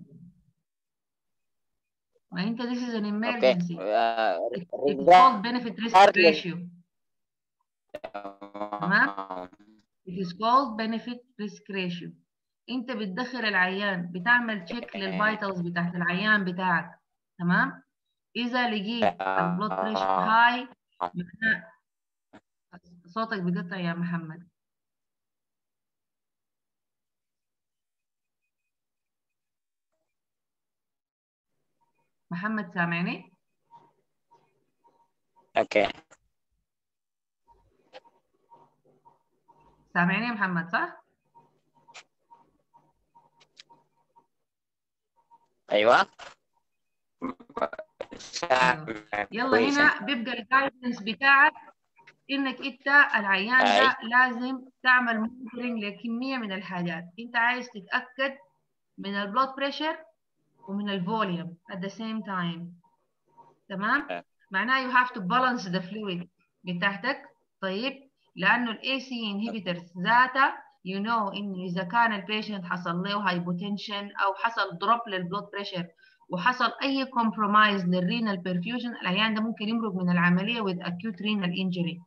ما انت this is an اوكي. emergency. It's called benefit risk ratio. تمام. It is called benefit risk ratio. انت بتدخل العيان، بتعمل تشيك للفيتالز بتاعت العيان بتاعك. تمام. اذا لقيت البلود بريشر هاي، صوتك بيقطع يا محمد. محمد سامعني؟ اوكي. سامعني يا محمد صح؟ ايوه. ايوه. يلا هنا بيبقى الجايدنس بتاعك انك انت العيان ده لازم تعمل مونيتورنج لكميه من الحاجات. انت عايز تتاكد من البلود بريشر ومن الفوليوم at the same time. تمام. معناه you have to balance the fluid بتاعتك. طيب لانه الاي سي inhibitors ذاته you know انه اذا كان البيشنت حصل له هايبوتنشن او حصل دروب للبلود بريشر وحصل اي كومبرومايز للرينال perfusion، العيان ده ممكن يمرق من العمليه with acute renal injury.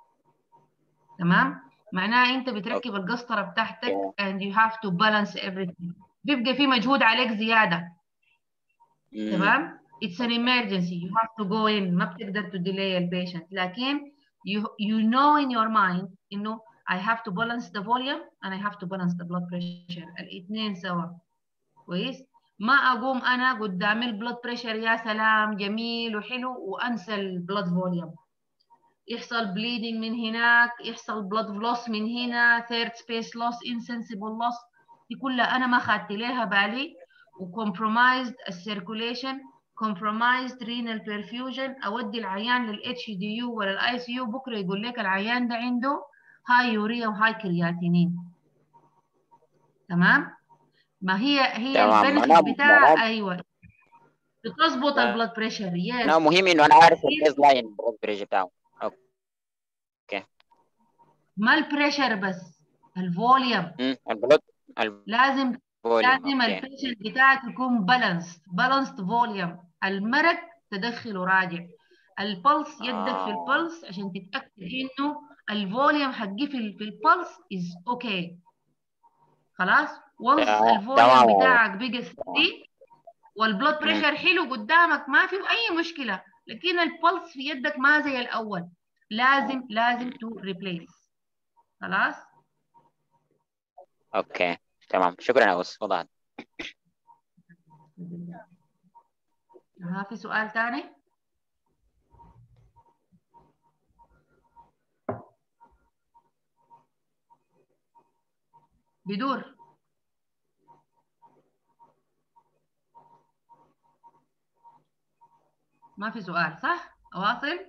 تمام. معناها انت بتركب القسطره بتاعتك and you have to balance everything. بيبقى في مجهود عليك زياده. تمام. it's an emergency you have to go in. ما بتقدر to delay البيشنت، لكن you know in your mind انه I have to balance the volume and I have to balance the blood pressure. الاثنين سوا. كويس. ما اقوم انا قدام البلود بريشر يا سلام جميل وحلو وانسى البلود فوليوم، يحصل bleeding من هناك، يحصل blood loss من هنا، third space loss، insensible loss، دي كلها انا ما خدت لها بالي. وcompromised الcirculation، compromised renal perfusion، اودي العيان للاتش دي يو ولا الاي سي يو، بكره يقول لك العيان ده عنده هاي يوريا وهاي كرياتينين. تمام. ما هي البنفيت بتاع ايوه بتظبط البلد بريشر. يس مهم انه انا عارف البيز لاين البلد بريشر بتاعه. اوكي. ما البريشر بس، الفوليوم. البلد لازم فوليوم. البيشنت بتاعك يكون بالانسد فوليوم. المرق تدخله راجع، البلس يدك في البلس عشان تتاكد انه الفوليوم حقي في البلس از اوكي. خلاص. وانس الفوليوم بتاعك بقى 3 والبلود بريشر حلو قدامك ما فيه اي مشكله، لكن البلس في يدك ما زي الاول، لازم تو ريبليس. خلاص. اوكي تمام. شكرا يا أستاذ. وضحت. في سؤال ثاني؟ بدور. ما في سؤال صح؟ أواصل؟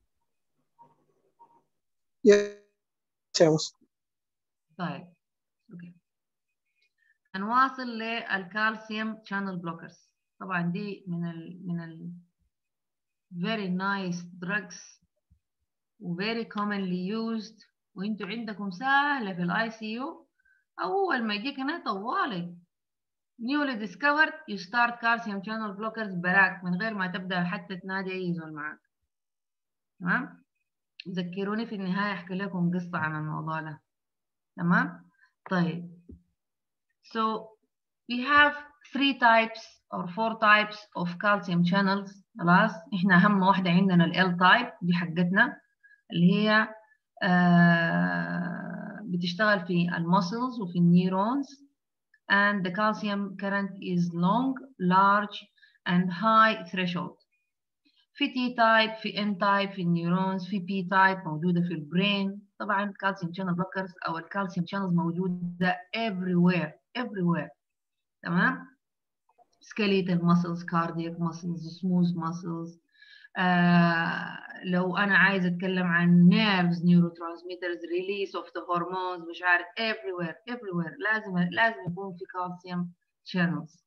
يس. طيب اوكي. هنواصل للكالسيوم شانل بلوكرز. طبعا دي من ال very nice drugs و very commonly used، وانتوا عندكم سهلة في الاي سي يو. اول ما يجيك هنا طوالي newly discovered you start calcium channel blockers براك من غير ما تبدأ حتى تنادي اي زول معاك. تمام. ذكروني في النهاية احكي لكم قصة عن الموضوع ده. تمام. طيب So we have 3 types or 4 types of calcium channels. خلاص احنا اهم واحدة عندنا ال L type دي حقتنا اللي هي بتشتغل في المسلز وفي النيورونز. And the calcium current is long, large and high threshold. في T type، في N type في النيورونز، في P type موجودة في البرين. طبعا الكالسيوم channel blockers أو الكالسيوم channels موجودة everywhere. تمام؟ skeletal muscles, cardiac muscles, smooth muscles. لو أنا عايزة أتكلم عن nerves, neurotransmitters, release of the hormones، مش عارف everywhere لازم يكون في calcium channels.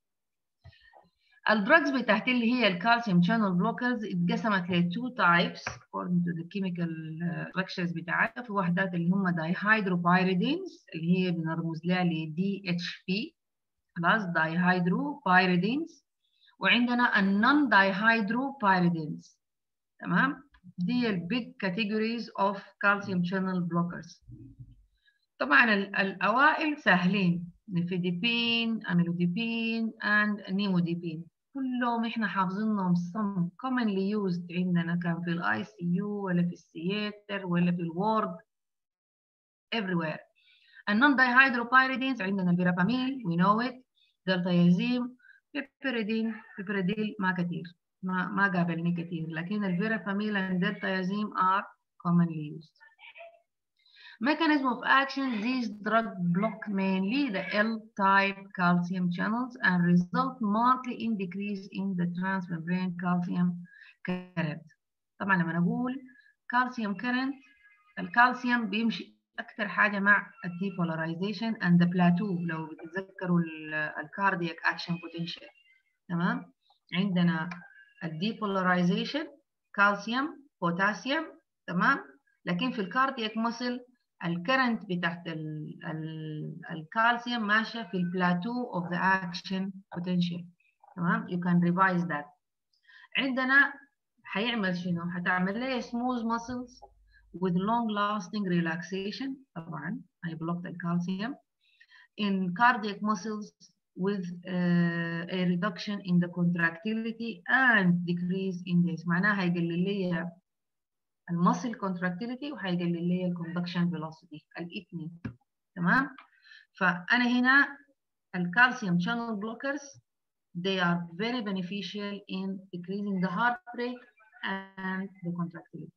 الدراجز بتاعت اللي هي الكالسيوم channel blockers اتقسمت ل 2 types according to the chemical structures بتاعتها. في وحدات اللي هم dihydropyridines اللي هي بنرمز لها ل DHP، خلاص dihydropyridines. وعندنا النون dihydropyridines. تمام؟ دي البيج categories of calcium channel blockers. طبعا الأوائل سهلين، نيفيديبين، أميلوديبين and نيموديبين، كلهم احنا حافظينهم some commonly used عندنا، كان في الاي سي يو ولا في السياتر ولا في الوورد everywhere. النون dihydropyridines عندنا الفيرابامين we know it، دلتايازيم، بيبريديل ما كتير، ما قابلني كتير، لكن الفيرابامين and دلتايازيم are commonly used. Mechanism of action: these drugs block mainly the L-type calcium channels and result markedly in decrease in the transmembrane calcium current. طبعا لما نقول calcium current، الكالسيوم بيمشي أكثر حاجة مع depolarization and the plateau. لو بتتذكروا الكاردياك action potential، تمام؟ عندنا depolarization كالسيوم بوتاسيوم، تمام؟ لكن في الكاردياك مسل الكرنت بتاعت الكالسيوم ماشيه في البلاتو of the action potential. تمام؟ you can revise that. عندنا هيعمل شنو؟ هتعمل لي smooth muscles with long lasting relaxation. طبعا هي block the calcium in cardiac muscles with a reduction in the contractility and decrease in this. معناها هيقلل لي المسل contractility وهيقلل لي الكوندكشن فيلوسيتي الاثنين. تمام؟ فانا هنا الكالسيوم channel blockers they are very beneficial in decreasing the heart rate and the contractility.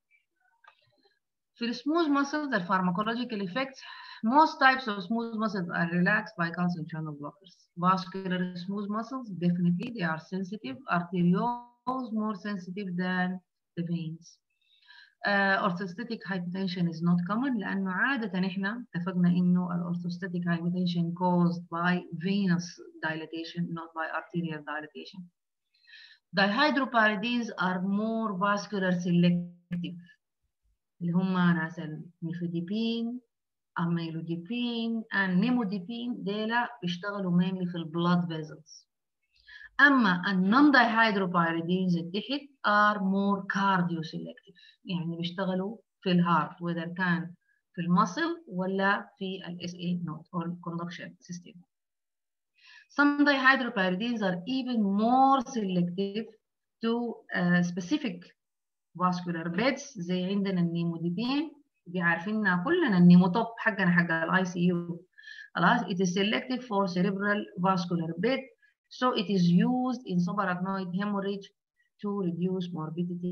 في smooth muscles the pharmacological effects: most types of smooth muscles are relaxed by calcium channel blockers. Vascular smooth muscles definitely they are sensitive. Arterioles more sensitive than the veins. Orthostatic hypotension is not common لأنه عادة إحنا اتفقنا إنه orthostatic hypotension caused by venous dilatation not by arterial dilatation. Dihydropyridines are more vascular selective اللي هم ناس النيفيديبين، أميلوديبين and نيموديبين ديلا بيشتغلوا mainly في البلاد vessels. أما النون dihydropyridines التحت are more cardio selective يعني بيشتغلوا في الهارت whether كان في المسل ولا في ال SA node or conduction system. Some dihydropyridines are even more selective to specific vascular beds زي عندنا النيموديبين دي عارفينها كلنا، النيموتوب حقنا حق الاي سي يو. خلاص it is selective for cerebral vascular bed. So it is used in subarachnoid hemorrhage to reduce morbidity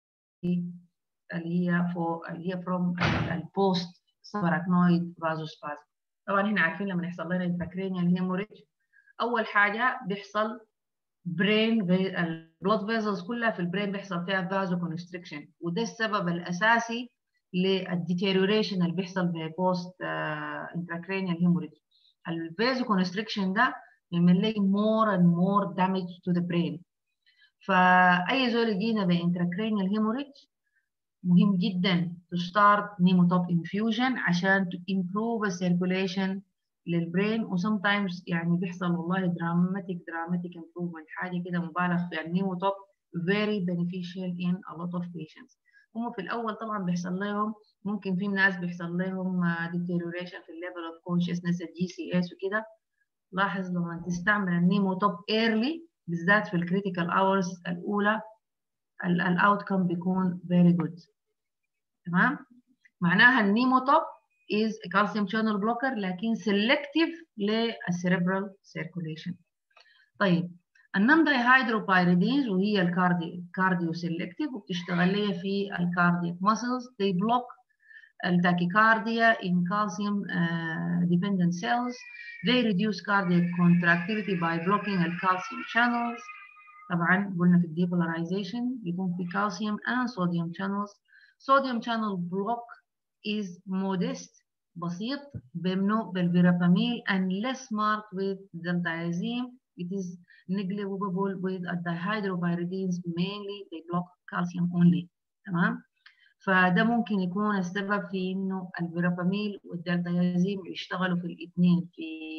اللي هي from post subarachnoid vasospasm. طبعا احنا عارفين لما يحصل لنا intracranial hemorrhage اول حاجه بيحصل برين البلود فيزلز كلها في البرين بيحصل فيها فازو كونستريكشن، وده السبب الاساسي للديتيريوريشن اللي بيحصل في بوست انتراكرينيال هيموريج. الفازو كونستريكشن ده بيعمل لي more and more damage to the brain. فاي زول يجينا بانتراكرينيال هيموريج مهم جدا to start pneumotop infusion عشان to improve the circulation للبرين. و sometimes يعني بيحصل والله dramatic improvement، حاجه كده مبالغ فيها. النيموتوب very beneficial in a lot of patients. هم في الاول طبعا بيحصل لهم، ممكن في ناس بيحصل لهم deterioration في الليفل اوف consciousness الجي سي اس وكده، لاحظ لما تستعمل النيموتوب ايرلي بالذات في الكريتيكال اورز الاولى الاوتكم بيكون very good. تمام؟ معناها النيموتوب is a calcium channel blocker لكن selective للcerebral circulation. طيب النون دايهيدروبيريدينز وهي الكارديو سيلكتيف وبتشتغل لي في الكاردياك muscles. they block التاكيكارديا in calcium dependent cells. they reduce cardiac contractility by blocking الكالسيوم channels. طبعا قلنا في الديبولاريزيشن يكون في calcium and sodium channels. sodium channel block is modest بسيط بيمنع بالفيراباميل and less marked with deltaazine. It is negligible with dihydropyridines mainly they block calcium only. تمام؟ فده ممكن يكون السبب في انه الفيراباميل والدلتايازين بيشتغلوا في الاثنين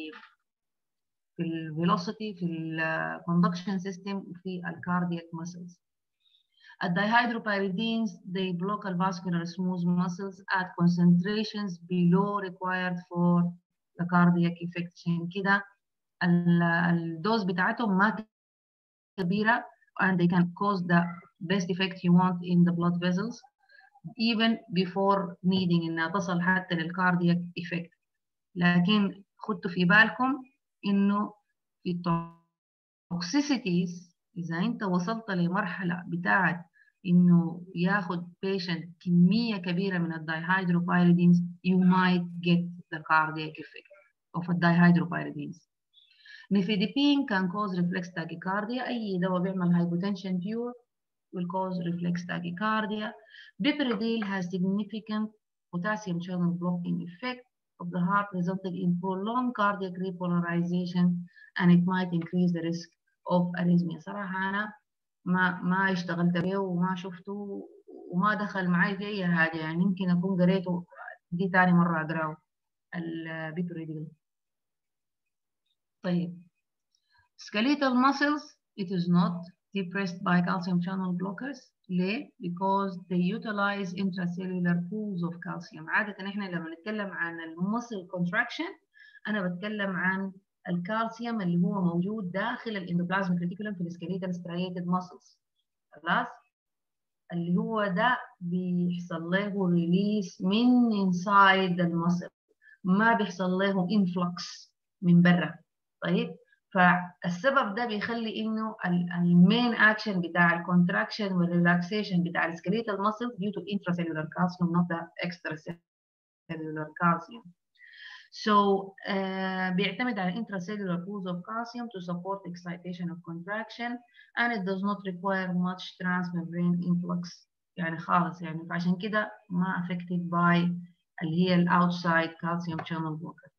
في الفيلوسيتي في الكوندكشن سيستم وفي الكاردياك مسلز. الدihydropyridines they block vascular smooth muscles at concentrations below required for the cardiac effect. عشان كده الدوز بتاعتهم ما كبيرة and they can cause the best effect you want in the blood vessels even before needing انها تصل حتى للكاردياك effect. لكن خدوا في بالكم انه في toxicities اذا انت وصلت لمرحله بتاعت انه ياخد patient كميه كبيره من الدايهيدروبيريدينز you might get the cardiac effect of الدايهيدروبيريدينز. نيفيديبين can cause reflex tachycardia. اي دواء بيعمل hypotension pure will cause reflex tachycardia. Piperidine has significant potassium channel blocking effect of the heart resulting in prolonged cardiac repolarization and it might increase the risk of arrhythmia. صراحة أنا ما اشتغلت به وما شفته وما دخل معي في أي حاجة يعني يمكن أكون قريته دي تاني مرة أقراه البيبريدين. طيب skeletal muscles it is not depressed by calcium channel blockers. ليه؟ because they utilize intracellular pools of calcium. عادة احنا لما نتكلم عن المسل contraction أنا بتكلم عن الكالسيوم اللي هو موجود داخل الاندوبلازميك ريتيكولم في السكيليتال striated muscles. خلاص؟ اللي هو ده بيحصل له ريليس من inside المسل ما بيحصل له influx من برا. طيب؟ فالسبب ده بيخلي انه المين اكشن بتاع الكونتراكشن والريلاكسيشن بتاع السكليتال ماسل due to intracellular calcium not the extracellular calcium. So بيعتمد على intracellular pools of calcium to support excitation of contraction and it does not require much transmembrane influx يعني خالص يعني فعشان كده ما affected by اللي هي outside calcium channel blocker.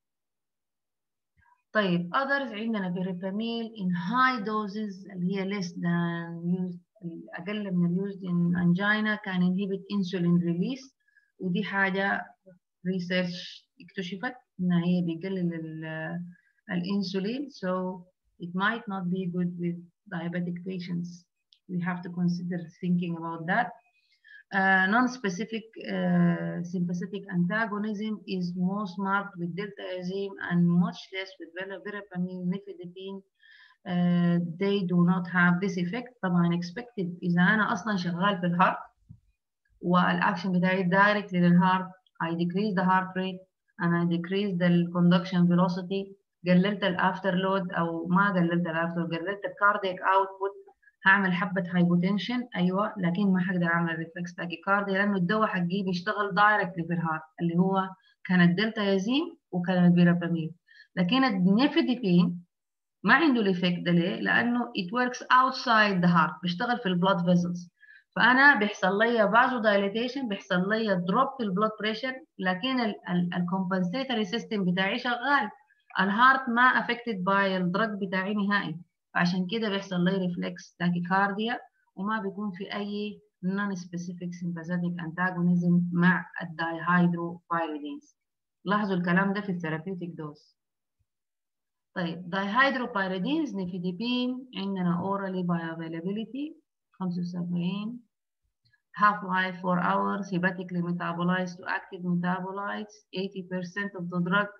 طيب others عندنا verapamil in high doses اللي هي less than used أقل من used in angina can inhibit insulin release ودي حاجة research اكتشفت إنها هي بيقلل الانسولين so it might not be good with diabetic patients. We have to consider thinking about that. Non-specific sympathetic antagonism is most marked with deltaazine and much less with verapamil, nifedipine. They do not have this effect. طبعا expected إذا أنا أصلا شغال في الهارت والأكشن بتاعي direct للهارت I decrease the heart rate and I decrease the conduction velocity. قللت الأفتر لود أو ما قللت الأفتر قللت الكاردياك أوتبوت هعمل حبة هايبوتنشن أيوة لكن ما حقدر أعمل ريفلكس تاكيكارديا لأنه الدواء حقي بيشتغل دايركتلي في الهارت اللي هو كان الدلتاازين وكان الفيرابامين. لكن النيفيديبين ما عنده الإفكت ده ليه؟ لأنه it works outside the heart بيشتغل في البلاد فيزلز فأنا بيحصل لي فازو دايليتيشن بيحصل لي دروب في البلاد بريشر لكن الكومبنسيتوري سيستم بتاعي شغال الهارت ما افكتد باي الدرج بتاعي نهائي فعشان كده بيحصل لي ريفلكس تاكيكارديا وما بيكون في اي نون سبيسيفيك سمباثيك انتاجونيزم مع الدايهيدروبيريدينز. لاحظوا الكلام ده في الثيرابيوتيك دوز. طيب دايهيدروبيريدينز نيفيديبين عندنا اورالي باي افيلابيلتي 75 half life 4 hours hepatically metabolized to active metabolites 80% of the drug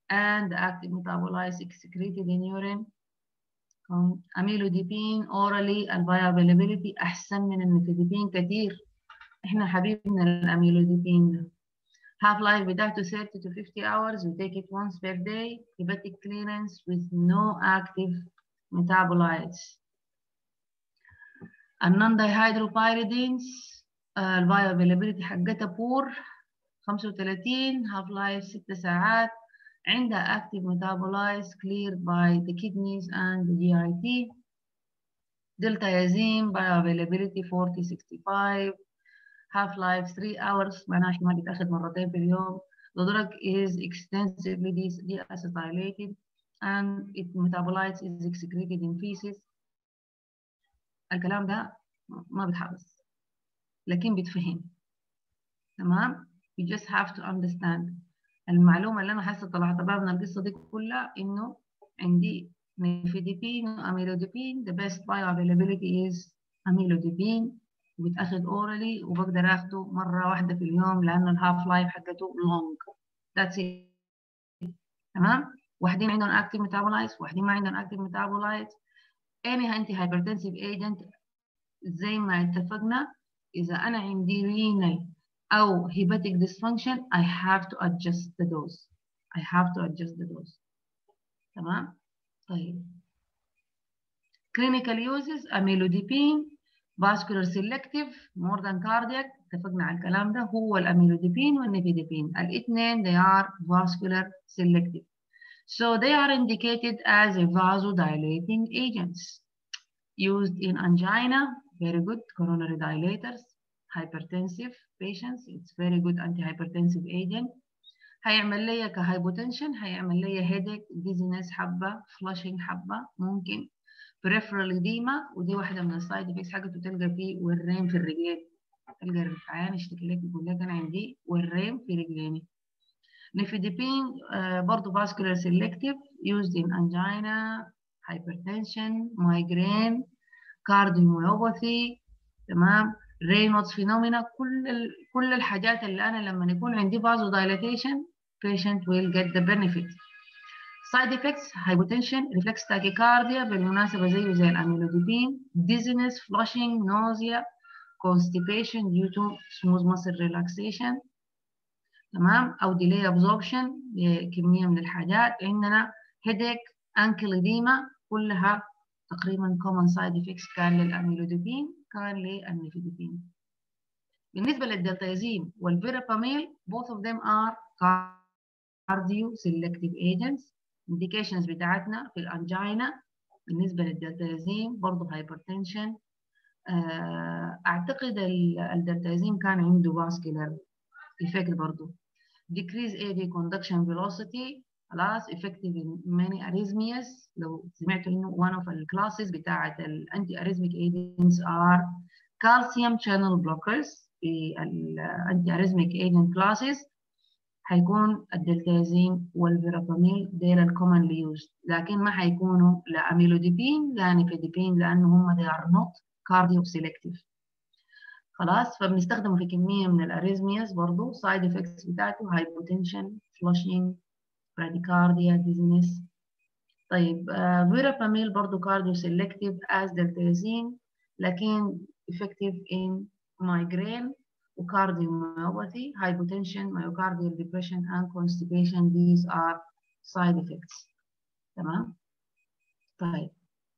and the active metabolites excreted in urine. amlodipine orally البايوافيلابيلتي أحسن من النيفيديبين كتير. إحنا حبيبنا الأميلوديبين. half life بتاعته 30 to 50 hours. We take it once per day. Hepatic clearance with no active metabolites. النون-dihydropyridines البايوافيلابيلتي حقتها بور 35 half life 6 ساعات. عندها active metabolites cleared by the kidneys and the GIT. دلتايازين bioavailability 40-65 half life 3 hours معناها احتمال يتاخد مرتين في اليوم. The drug is extensively deacetylated and its metabolites is excreted in feces. الكلام ده ما بيتحفظ لكن بيتفهم. تمام؟ you just have to understand. المعلومة اللي أنا حاسة طلعت بها من القصة دي كلها إنه عندي نيفيديبين وأميلوديبين. the best bioavailability is أميلوديبين وبيتاخد اورالي وبقدر اخده مرة واحدة في اليوم لأنه الهاف لايف حقته long. that's it. تمام؟ واحدين عندهم active metabolites واحدين ما عندهم active metabolites. any anti-hypertensive agent زي ما اتفقنا إذا أنا عندي renal أو hepatic dysfunction I have to adjust the dose. I have to adjust the dose. تمام؟ طيب. clinical uses amlodipine vascular selective more than cardiac. اتفقنا على الكلام ده. هو الاميلوديبين والنيفيديبين الاثنين they are vascular selective. So they are indicated as a vasodilating agents used in angina. Very good. Coronary dilators. Hypertensive patients. It's very good antihypertensive agent. هيعمل لي كهايبوتنشن. هيعمل لي headache dizziness حبة flushing حبة ممكن. peripheral edema ودي واحدة من السايد افكتس حقته. تلقى فيه ورم في الرجلين. تلقى العيان يشتكي لك يقول لك أنا عندي ورم في رجليني. نيفيديبين برضه vascular selective used in angina, hypertension, migraine, cardiomyopathy. تمام. Raynaud's phenomena. كل الحاجات اللي أنا لما يكون عندي vasodilatation patient will get the benefit. side effects hypotension, reflex tachycardia بالمناسبة زي الأميلوديبين, dizziness, flushing, nausea, constipation due to smooth muscle relaxation. تمام. أو delay absorption كمية من الحاجات. عندنا headache, ankle edema كلها تقريبا common side effects كان للأميلوديبين كان للنيفيديبين. بالنسبة للدلتازين والفيراباميل both of them are cardio selective agents. indications بتاعتنا في الانجينا بالنسبه للدلتازين برضه هايبرتنشن. اعتقد الدلتازين كان عنده vascular effect برضه. decrease AV conduction velocity خلاص effective in many arrhythmias. لو سمعتوا انه one of الكلاسز بتاعت الانتي arrhythmic agents are calcium channel blockers. في الانتي arrhythmic agent classes هيكون الدلتازين والفيراباميل ديل الكومنلي يوزد لكن ما هيكونوا لا اميلوديبين لا نيفيديبين لانه هم they are not cardio selective. خلاص. فبنستخدمه في كميه من الاريزمياز برضه. سايد افكتس بتاعته هايبوتنشن فلاشينج براديكارديا ديزنس. طيب فيراباميل برضه cardio selective as دلتازين لكن effective in migraine cardiomyopathy, hypotension, myocardial depression, and constipation. These are side effects. تمام. طيب.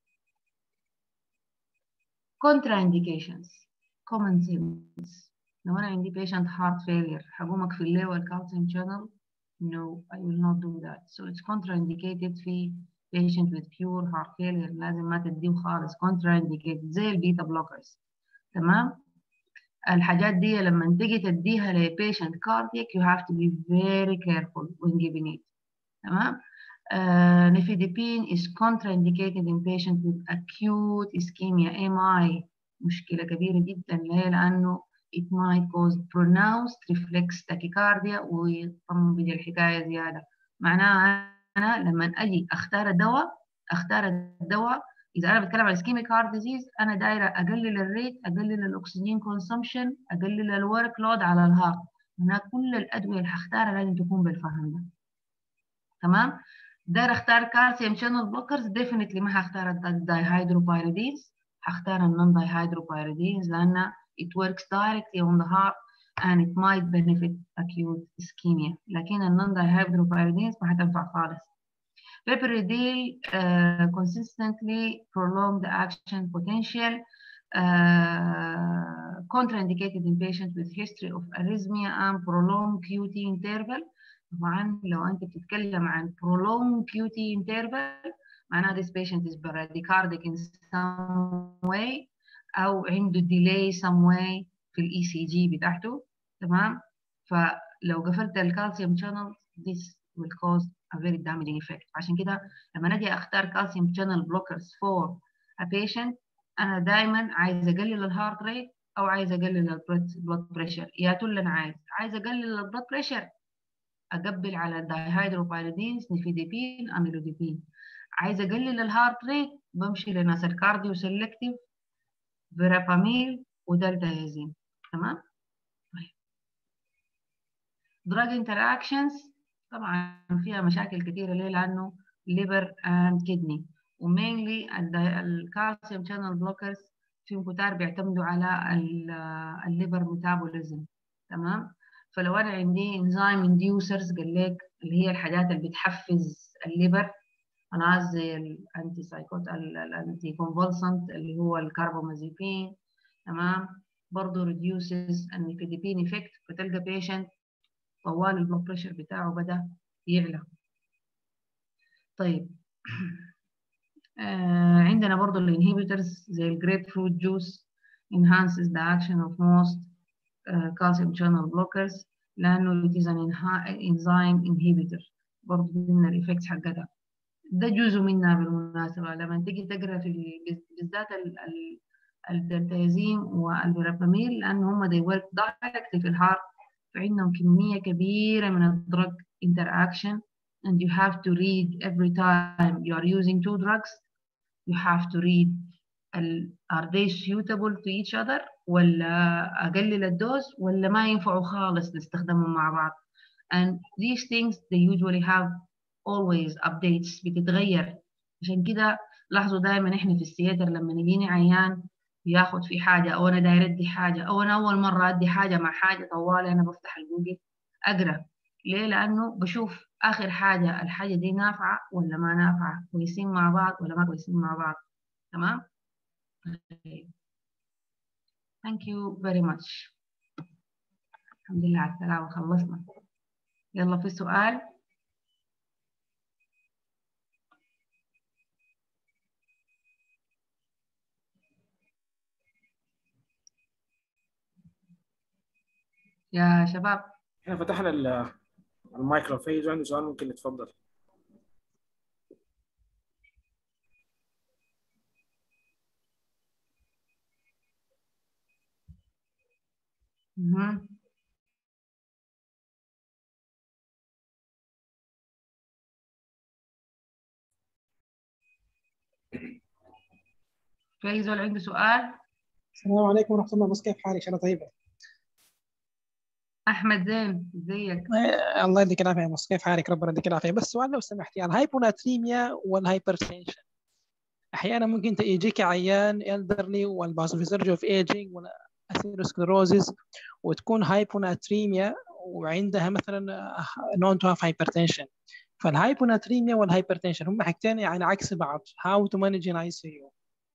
contraindications. common symptoms. لو أنا عندي patient heart failure هقوم أقفل له الكالسيوم channel. No, I will not do that. So it's contraindicated في patient with pure heart failure. لازم ما تديه خالص. contraindicated زي البيتا blockers. تمام. الحاجات دي لما تيجي تديها لبيشنت كاردياك you have to be very careful when giving it. تمام. نيفيديبين is contraindicated in patients with acute ischemia MI. مشكلة كبيرة جدا ليه؟ لأنه it might cause pronounced reflex tachycardia ويطمن بدي الحكاية زيادة. معناها أنا لما أجي أختار الدواء إذا أنا بتكلم عن ischemic heart disease أنا دايرة أقلل الريت، أقلل الأكسجين consumption، أقلل الورك لود على الهارت. هنا كل الأدوية اللي هختارها لازم تكون بالفهم ده. تمام. داير اختار كالسيوم شانل بلوكرز، ديفينتلي ما هختار الدايهيدروبيريدينز، هختار النون دايهيدروبيريدينز لان it works directly on the heart and it might benefit acute ischemia. لكن النون دايهيدروبيريدينز ما هتنفع خالص. Piperidine consistently prolong the action potential, contraindicated in patients with history of arrhythmia and prolonged QT interval. طبعا لو انت بتتكلم عن prolonged QT interval معناها this patient is bradycardic in some way او عنده delay some way في الاي سي جي بتاعته. تمام. فلو قفلت الكالسيوم channel this will cause a very damaging effect. عشان كده لما نجي اختار calcium channel blockers for a patient انا دايما عايز اقلل الهارت ريت او عايز اقلل البلد بريشر. يا تقول انا عايز اقلل البلد بريشر اقبل على الدايهيدروبيريدينز، نيفيديبين، اميلوديبين. عايز اقلل الهارت ريت بمشي لناس الكارديو سيلكتيف، فيراباميل ودالتايازين. تمام. دراج انتراكشنز طبعا فيها مشاكل كثيره ليه؟ لانه ليفر اند كدني، ومينلي الكالسيوم شانل بلوكرز فيهم كتار بيعتمدوا على الليفر ميتابوليزم. تمام. فلو انا عندي انزيم انديوسرز قال لك اللي هي الحاجات اللي بتحفز الليفر خلاص زي الانتي سايكوت الانتي كونفولسنت اللي هو الكاربامازيبين. تمام. برضه ريديوسز النيفيديبين افكت، فتلقى بيشنت طوال البلد بريشر بتاعه بدأ يعلى. طيب عندنا برضو الانهيبيتورز زي الجريب فروت جوس enhances the action of most calcium channel blockers لأنه it is an enzyme inhibitor. برضو من الإفكتس حقتها ده جزء منها بالمناسبة. لما تيجي تقرأ في بالذات الدلتازين والفيراباميل لأن هم they work directly في الهارت، فعندهم كمية كبيرة من الدرج interaction and you have to read every time you are using two drugs you have to read are they suitable to each other ولا أقلل الدوز ولا ما ينفعوا خالص نستخدمهم مع بعض. and these things they usually have always updates بتتغير. عشان كده لاحظوا دائما احنا في السياتر لما يجيني عيان ياخد في حاجة أو أنا داير أدي حاجة أو أنا أول مرة أدي حاجة مع حاجة طوالي أنا بفتح الجوجل أقرأ. ليه؟ لأنه بشوف آخر حاجة الحاجة دي نافعة ولا ما نافعة، كويسين مع بعض ولا ما كويسين مع بعض. تمام؟ Thank you very much. الحمد لله على السلامة خلصنا. يلا في سؤال؟ يا شباب احنا فتحنا المايك، لو في عنده سؤال ممكن يتفضل. في أي زول عنده سؤال؟ السلام عليكم ورحمة الله، بس كيف حالك؟ أنا طيبة. أحمد زين ازيك؟ الله يديك العافية يا مصر، كيف حالك؟ ربنا يديك العافية. بس سؤال لو سمحتي، الهايبوناتريميا والهايبرتنشن أحيانا ممكن يجيك عيان elderly والباثوفيسيولوجي اوف ايجينج والأثيروسكليروزيس وتكون هايبوناتريميا وعندها مثلا نون تو هاف هايبرتنشن. فالهايبوناتريميا والهايبرتنشن هم حاجتين يعني عكس بعض. how to manage in ICU.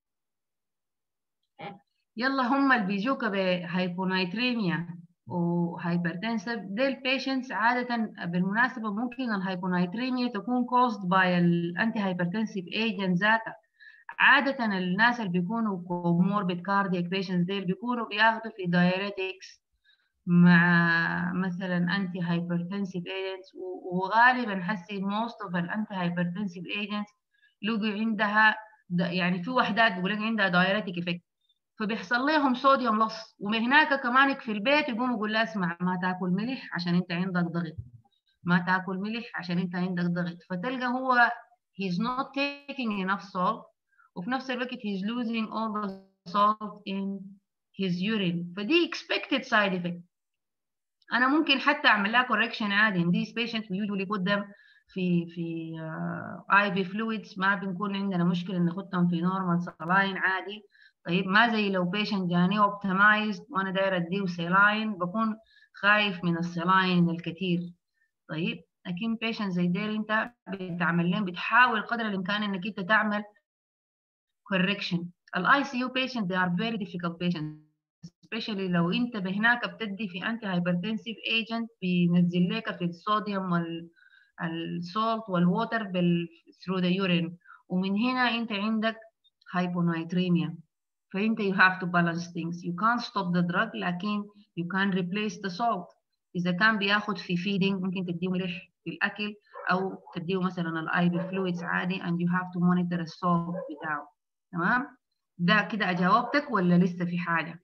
يلا هم اللي بيجوك بهايبونايتريميا وهايبرتنسف دي البيشنتس عادة بالمناسبة ممكن الهايبونايتريميا تكون caused by الانتي هايبرتنسيف ايجنت ذاتها. عادة الناس اللي بيكونوا comorbid cardiac patients ديل بيكونوا بياخدوا في diuretics مع مثلا انتي هايبرتنسيف ايجنتس، وغالبا حسي most of الانتي هايبرتنسيف ايجنتس لقوا عندها يعني في وحدات بيقول لك عندها diuretic effect، فبيحصل لهم صوديوم لص. ومن هناك كمان في البيت يقوموا يقول لها اسمع ما تاكل ملح عشان انت عندك ضغط، ما تاكل ملح عشان انت عندك ضغط. فتلقى هو he's not taking enough salt وفي نفس الوقت he's losing all the salt in his urine. فدي expected side effect. انا ممكن حتى اعمل لها correction عادي in these patients we usually put them في اي بي فلويدز ما بنكون عندنا مشكله ناخدهم في نورمال سلاين عادي. طيب ما زي لو بيشنت جاني اوبتمايزد وانا دايره اديه سلاين بكون خايف من السلاين الكثير. طيب لكن بيشنت زي ديل انت بتعمل لهم، بتحاول قدر الامكان انك انت تعمل correction. الاي سي يو patient they are very difficult patients especially لو انت بهناك بتدي في انتي هايبرتنسيف ايجنت بينزل لك في الصوديوم والسولت والووتر through the urine، ومن هنا انت عندك hyponatremia. فانت you have to balance things. You can't stop the drug لكن you can replace the salt. اذا كان بياخد في feeding ممكن تديه ملح في الاكل او تديه مثلا الاي بي فلويدز عادي and you have to monitor السولت بتاعه. تمام؟ ده كده اجاوبتك ولا لسه في حاجه؟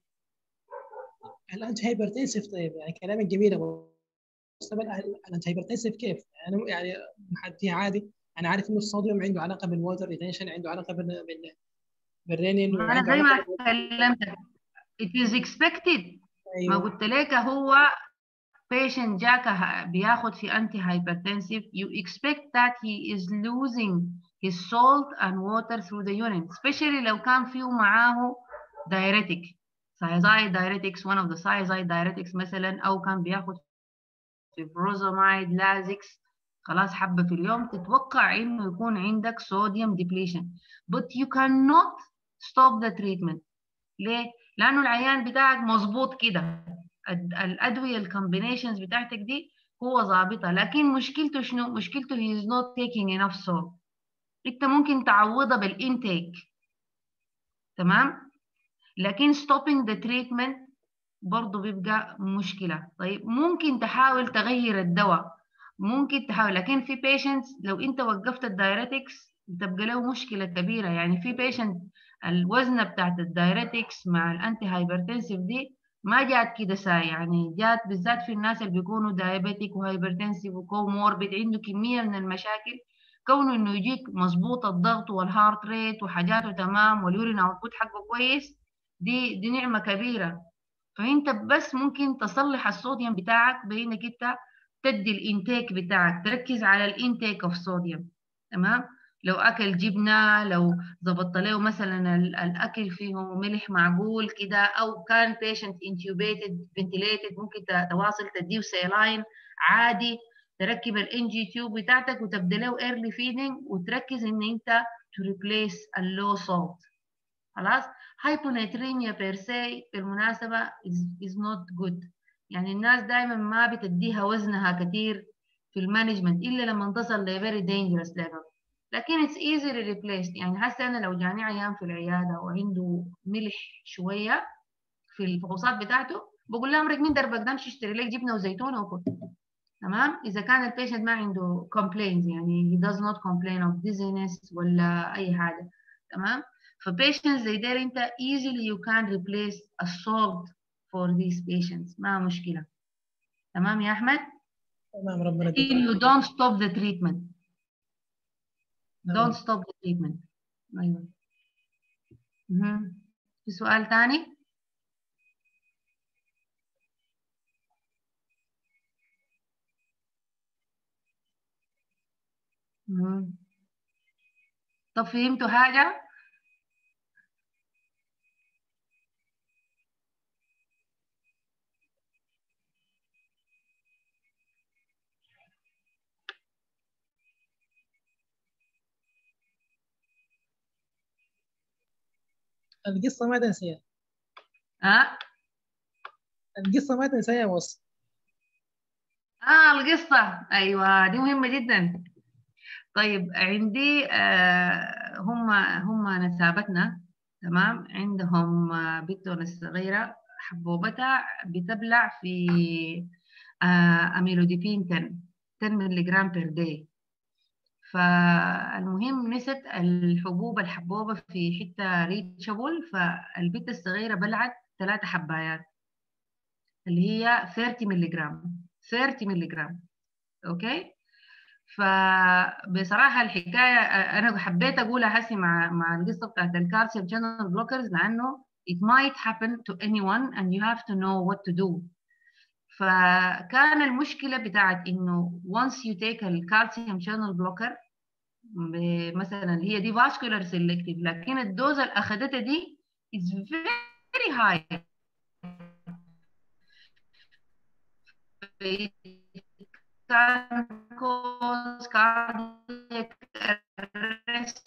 الانتي هايبرتنسيف طيب يعني كلام جميل بس الانتي هايبرتنسيف كيف؟ يعني محديه عادي. انا عارف انه الصوديوم عنده علاقه بالووتر ريتنشن، عنده علاقه بالرينين، انا وعنده زي ما علاقه كلمتك it is expected. ما ايوه قلت لك هو patient جاك بياخد في anti hypertensive you expect that he is losing his salt and water through the urine especially لو كان فيه معاه diuretic thiazide diuretics one of the thiazide diuretics مثلا او كان بياخد في بروزاميد لازكس خلاص حبة في اليوم، تتوقع انه يكون عندك صوديوم depletion but you cannot stop the treatment. ليه؟ لانه العيان بتاعك مظبوط كده، الادويه الكومبينيشنز بتاعتك دي هو ظابطها، لكن مشكلته شنو؟ مشكلته he is not taking enough salt. انت ممكن تعوضها بالانتيك تمام، لكن stopping the treatment برضه بيبقى مشكله. طيب ممكن تحاول تغير الدواء، ممكن تحاول، لكن في patients لو انت وقفت الدايريتكس بتبقى له مشكله كبيره. يعني في patient الوزنه بتاعت الدايريتكس مع الانتي هايبرتنسيف دي ما جات كده ساي، يعني جات بالذات في الناس اللي بيكونوا دايابيتيك وهايبرتنسيف وكوموربيد عنده كميه من المشاكل، كونه انه يجيك مظبوط الضغط والهارت ريت وحاجاته تمام واليورين اوتبوت حقه كويس، دي نعمه كبيره. فانت بس ممكن تصلح الصوديوم بتاعك بانك انت تدي الانتيك بتاعك، تركز على الانتيك اوف صوديوم. تمام؟ لو اكل جبنه، لو ظبطت له مثلا الاكل فيه ملح معقول كده، او كان بيشنت انتوبيتد فنتيليتد ممكن تواصل تديه سيلاين عادي، تركب الان جي تيوب بتاعتك وتبدا له ايرلي فيدنج وتركز ان انت تو ريبليس اللو سولت. خلاص؟ هايبوناتريميا بير سي بالمناسبه is not good. يعني الناس دائما ما بتديها وزنها كثير في المانجمنت الا لما تصل ل very dangerous level، لكن it's easily replaced. يعني هسه انا لو جاني عيان في العياده وعنده ملح شويه في الفحوصات بتاعته بقول لهم رك من دربك ده امشي اشتري لك جبنه وزيتون وكل. تمام؟ اذا كان البيشنت ما عنده complaints، يعني he does not complain of dizziness ولا اي حاجه. تمام؟ فبيشنتس زي دير انت easily you can replace a salt for these patients، ما مشكله. تمام يا احمد؟ تمام ربنا till يديك. you don't stop the treatment. don't stop the treatment. ايوه. في سؤال ثاني؟ طب فهمتوا حاجه؟ القصه ما تنسيها. القصه ما تنساها يا موس. القصه ايوه دي مهمه جدا. طيب عندي هم نسابتنا. تمام؟ عندهم بنتهم الصغيره حبوبتها بتبلع في اميلوديبين 10 ملغ بير داي. فالمهم نست الحبوب الحبوبه في حته ريتشابل، فالبنت الصغيره بلعت 3 حبايات اللي هي 30 ملغ 30 ملغ. اوكي؟ فبصراحه الحكايه انا حبيت اقولها هسي مع القصه بتاعت الكالسيوم شانل بلوكرز، لانه it might happen to anyone and you have to know what to do. فكان المشكله بتاعت انه once you take الكالسيوم channel blocker مثلا هي دي vascular selective، لكن الدوز اللي اخذتها دي is very high. Can cause cardiac arrest.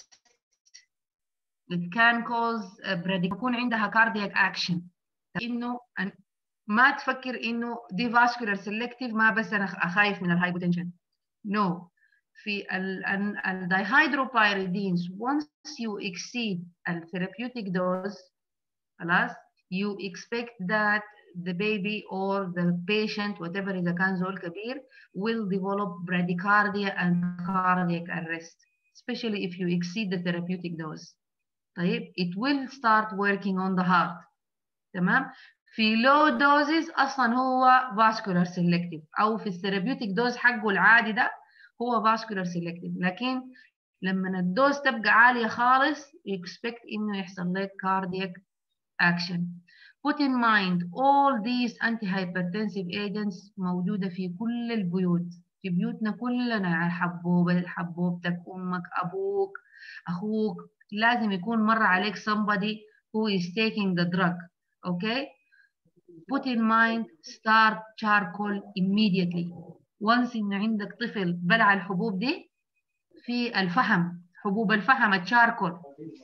It can cause يكون عندها cardiac action. انه ما تفكر انه دي vascular selective ما بس انا اخايف من الهايبوتنشن. No. في الدايهيدروبيريدينز once you exceed the therapeutic dose خلاص you expect that the baby or the patient whatever إذا كان زول كبير will develop bradycardia and cardiac arrest especially if you exceed the therapeutic dose. طيب it will start working on the heart. تمام. في low doses أصلا هو vascular selective أو في الثيرابيوتيك دوز حقه العادي ده هو vascular selective، لكن لما الدوز تبقى عالية خالص expect إنه يحصل لك cardiac action. Put in mind all these antihypertensive agents موجودة في كل البيوت، في بيوتنا كلنا، حبوبتك، أمك، أبوك، أخوك، لازم يكون مر عليك somebody who is taking the drug. Okay? Put in mind start charcoal immediately. once إن عندك طفل بلع الحبوب دي في الفحم، حبوب الفحم الشاركول،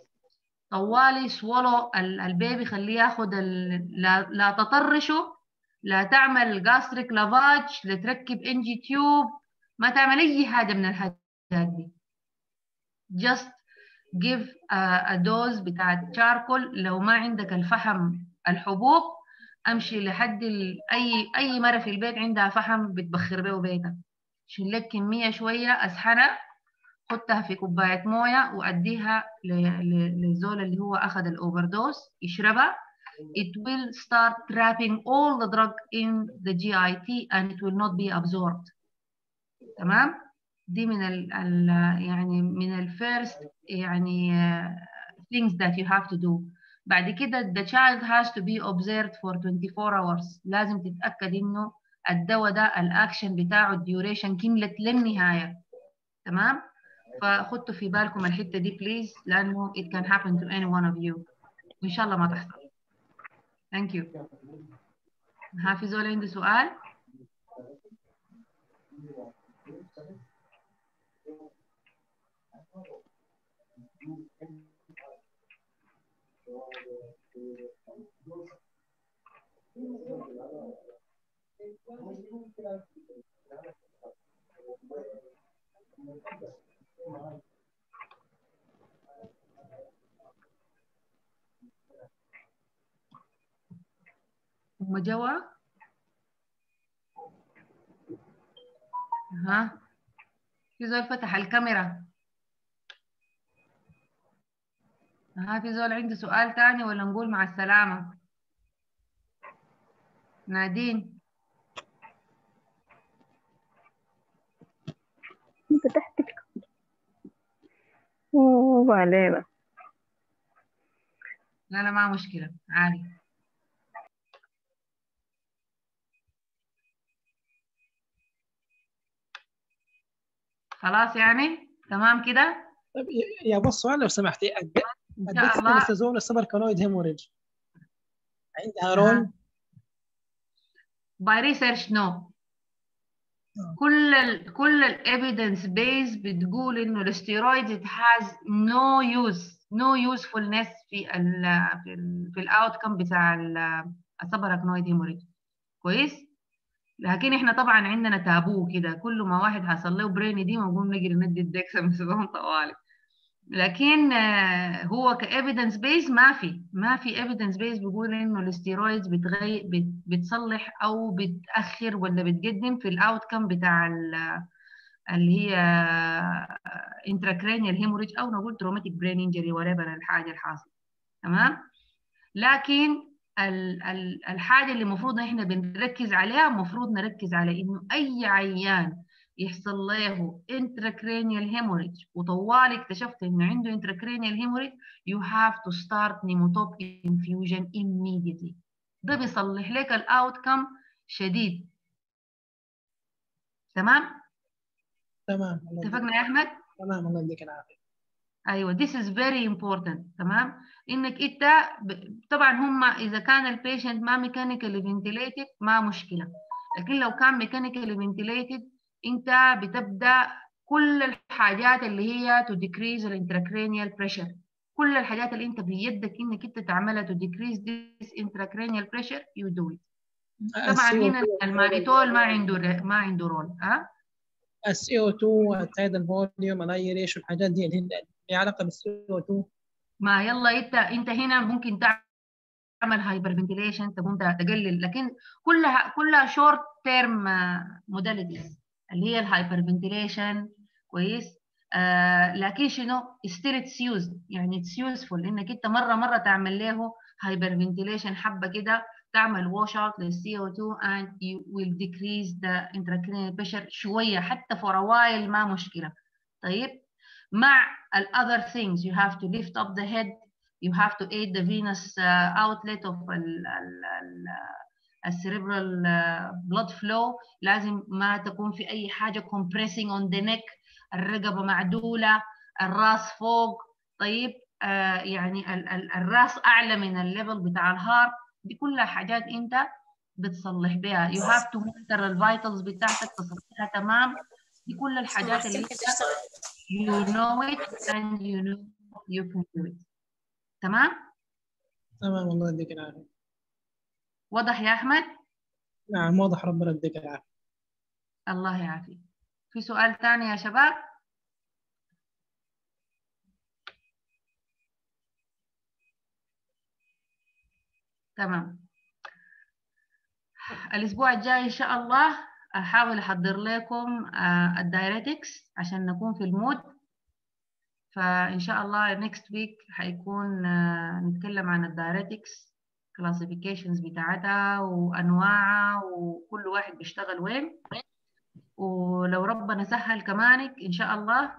طوالي swallow البيبي خليه ياخد لا تطرشه، لا تعمل gastric lavage، لا تركب NG tube، ما تعمل أي حاجة من الحاجات دي. just give a dose بتاعت charcoal. لو ما عندك الفحم الحبوب امشي لحد اي مره في البيت عندها فحم بتبخر به بيتها، شيل لك كميه شويه اسحنها، حطها في كوبايه مويه واديها للزول اللي هو اخذ الاوفر دوز يشربها. it will start trapping all the drug in the GIT and it will not be absorbed. تمام. دي من يعني من الفيرست يعني things that you have to do. بعد كده the child has to be observed for 24 hours. لازم تتأكد إنه الدواء ده الأكشن بتاعه الديوريشن كملت للنهاية. تمام؟ فخدوا في بالكم الحتة دي بليز، لأنه it can happen to any one of you. وإن شاء الله ما تحصل. Thank you. في زول عنده سؤال؟ هم جوا؟ في زول فتح الكاميرا. في زول عنده سؤال تاني ولا نقول مع السلامة؟ نادين فتحت وعلينا. لا ما مشكلة عادي. خلاص يعني تمام كده. طيب يا بص سؤال لو سمحتي، الدكتور السبر كانويد هيموريج عندها رول؟ باي ريسيرش نو. كل الايفيدنس بيز بتقول انه الاستيرويد it has no usefulness في الاوت كم بتاع السبر كانويد هيموريج. كويس. لكن احنا طبعا عندنا تابو كده، كل ما واحد حصل له برين دي نقوم نجري ندي الدكساميثازون طوالي. لكن هو كايفيدنس بيز ما في ايفيدنس بيز بيقول انه الاستيرويدز بتصلح او بتاخر ولا بتقدم في الاوت كم بتاع اللي هي انتراكرانيال هيموريج او نقول تروماتيك برين انجري وريفر الحاجه الحاصله. تمام. لكن الحاجه اللي المفروض احنا بنركز عليها، المفروض نركز على انه اي عيان يحصل له intracranial hemorrhage وطوال اكتشفت انه عنده intracranial hemorrhage you have to start pneumotop infusion immediately. ده بيصلح لك الاوتكم شديد. تمام؟ تمام الله يديك اتفقنا يا احمد؟ تمام الله يديك العافيه. ايوه this is very important. تمام؟ انك انت طبعا هم اذا كان البيشنت ما ميكانيكالي فنتيليتد ما مشكله، لكن لو كان ميكانيكالي فنتيليتد انت بتبدا كل الحاجات اللي هي to decrease the intracranial pressure، كل الحاجات اللي انت بيدك انك انت تعملها to decrease this intracranial pressure you do it. طبعا هنا المانيتول ما عنده رول. السي او 2 التايدال فوليوم الاي ريشيو الحاجات دي اللي ليها علاقه بالسي او 2. ما يلا انت هنا ممكن تعمل هايبر فنتيليشن، تقوم تقلل، لكن كلها شورت تيرم موداليتيز اللي هي الهايبر فنتيليشن. كويس. لكن شنو ستيل اتس يوز، يعني اتس يوزفول انك انت مره تعمل له هايبر فنتيليشن حبه كده، تعمل واش اوت للسي او 2 and you will decrease the intracranial pressure شويه حتى for a while ما مشكله. طيب مع ال other things you have to lift up the head, you have to aid the venous outlet of الcerebral blood flow. لازم ما تكون في أي حاجة compressing on the neck، الرقبة معدولة، الراس فوق. طيب يعني الراس أعلى من الليفل بتاع الهارت. دي كلها حاجات أنت بتصلح بها. you have to monitor الفيتالز بتاعتك تصلحها تمام. دي كل الحاجات اللي you know it and you know you can do it. تمام؟ تمام الله يديك العافيه. واضح يا أحمد؟ نعم واضح ربنا يديك العافيه. الله يعافيك. في سؤال ثاني يا شباب؟ تمام. الأسبوع الجاي إن شاء الله أحاول أحضر لكم الدايريتكس عشان نكون في المود. فإن شاء الله next week حيكون نتكلم عن الدايريتكس classifications بتاعتها وأنواعها وكل واحد بيشتغل وين. ولو ربنا سهل كمانك إن شاء الله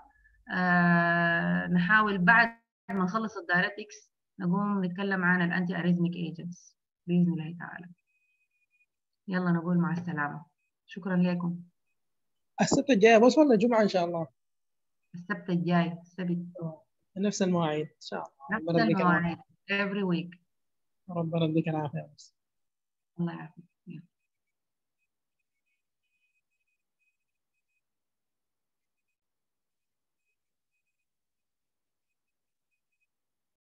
نحاول بعد ما نخلص الدايريتكس نقوم نتكلم عن الأنتي أريزميك ايجنتس بإذن الله تعالى. يلا نقول مع السلامة. شكرا لكم. السبت الجاي بس ولا الجمعه ان شاء الله؟ السبت الجاي، السبت نفس المواعيد ان شاء الله. نفس المواعيد every week. ربنا يديك العافيه. الله يعافيك.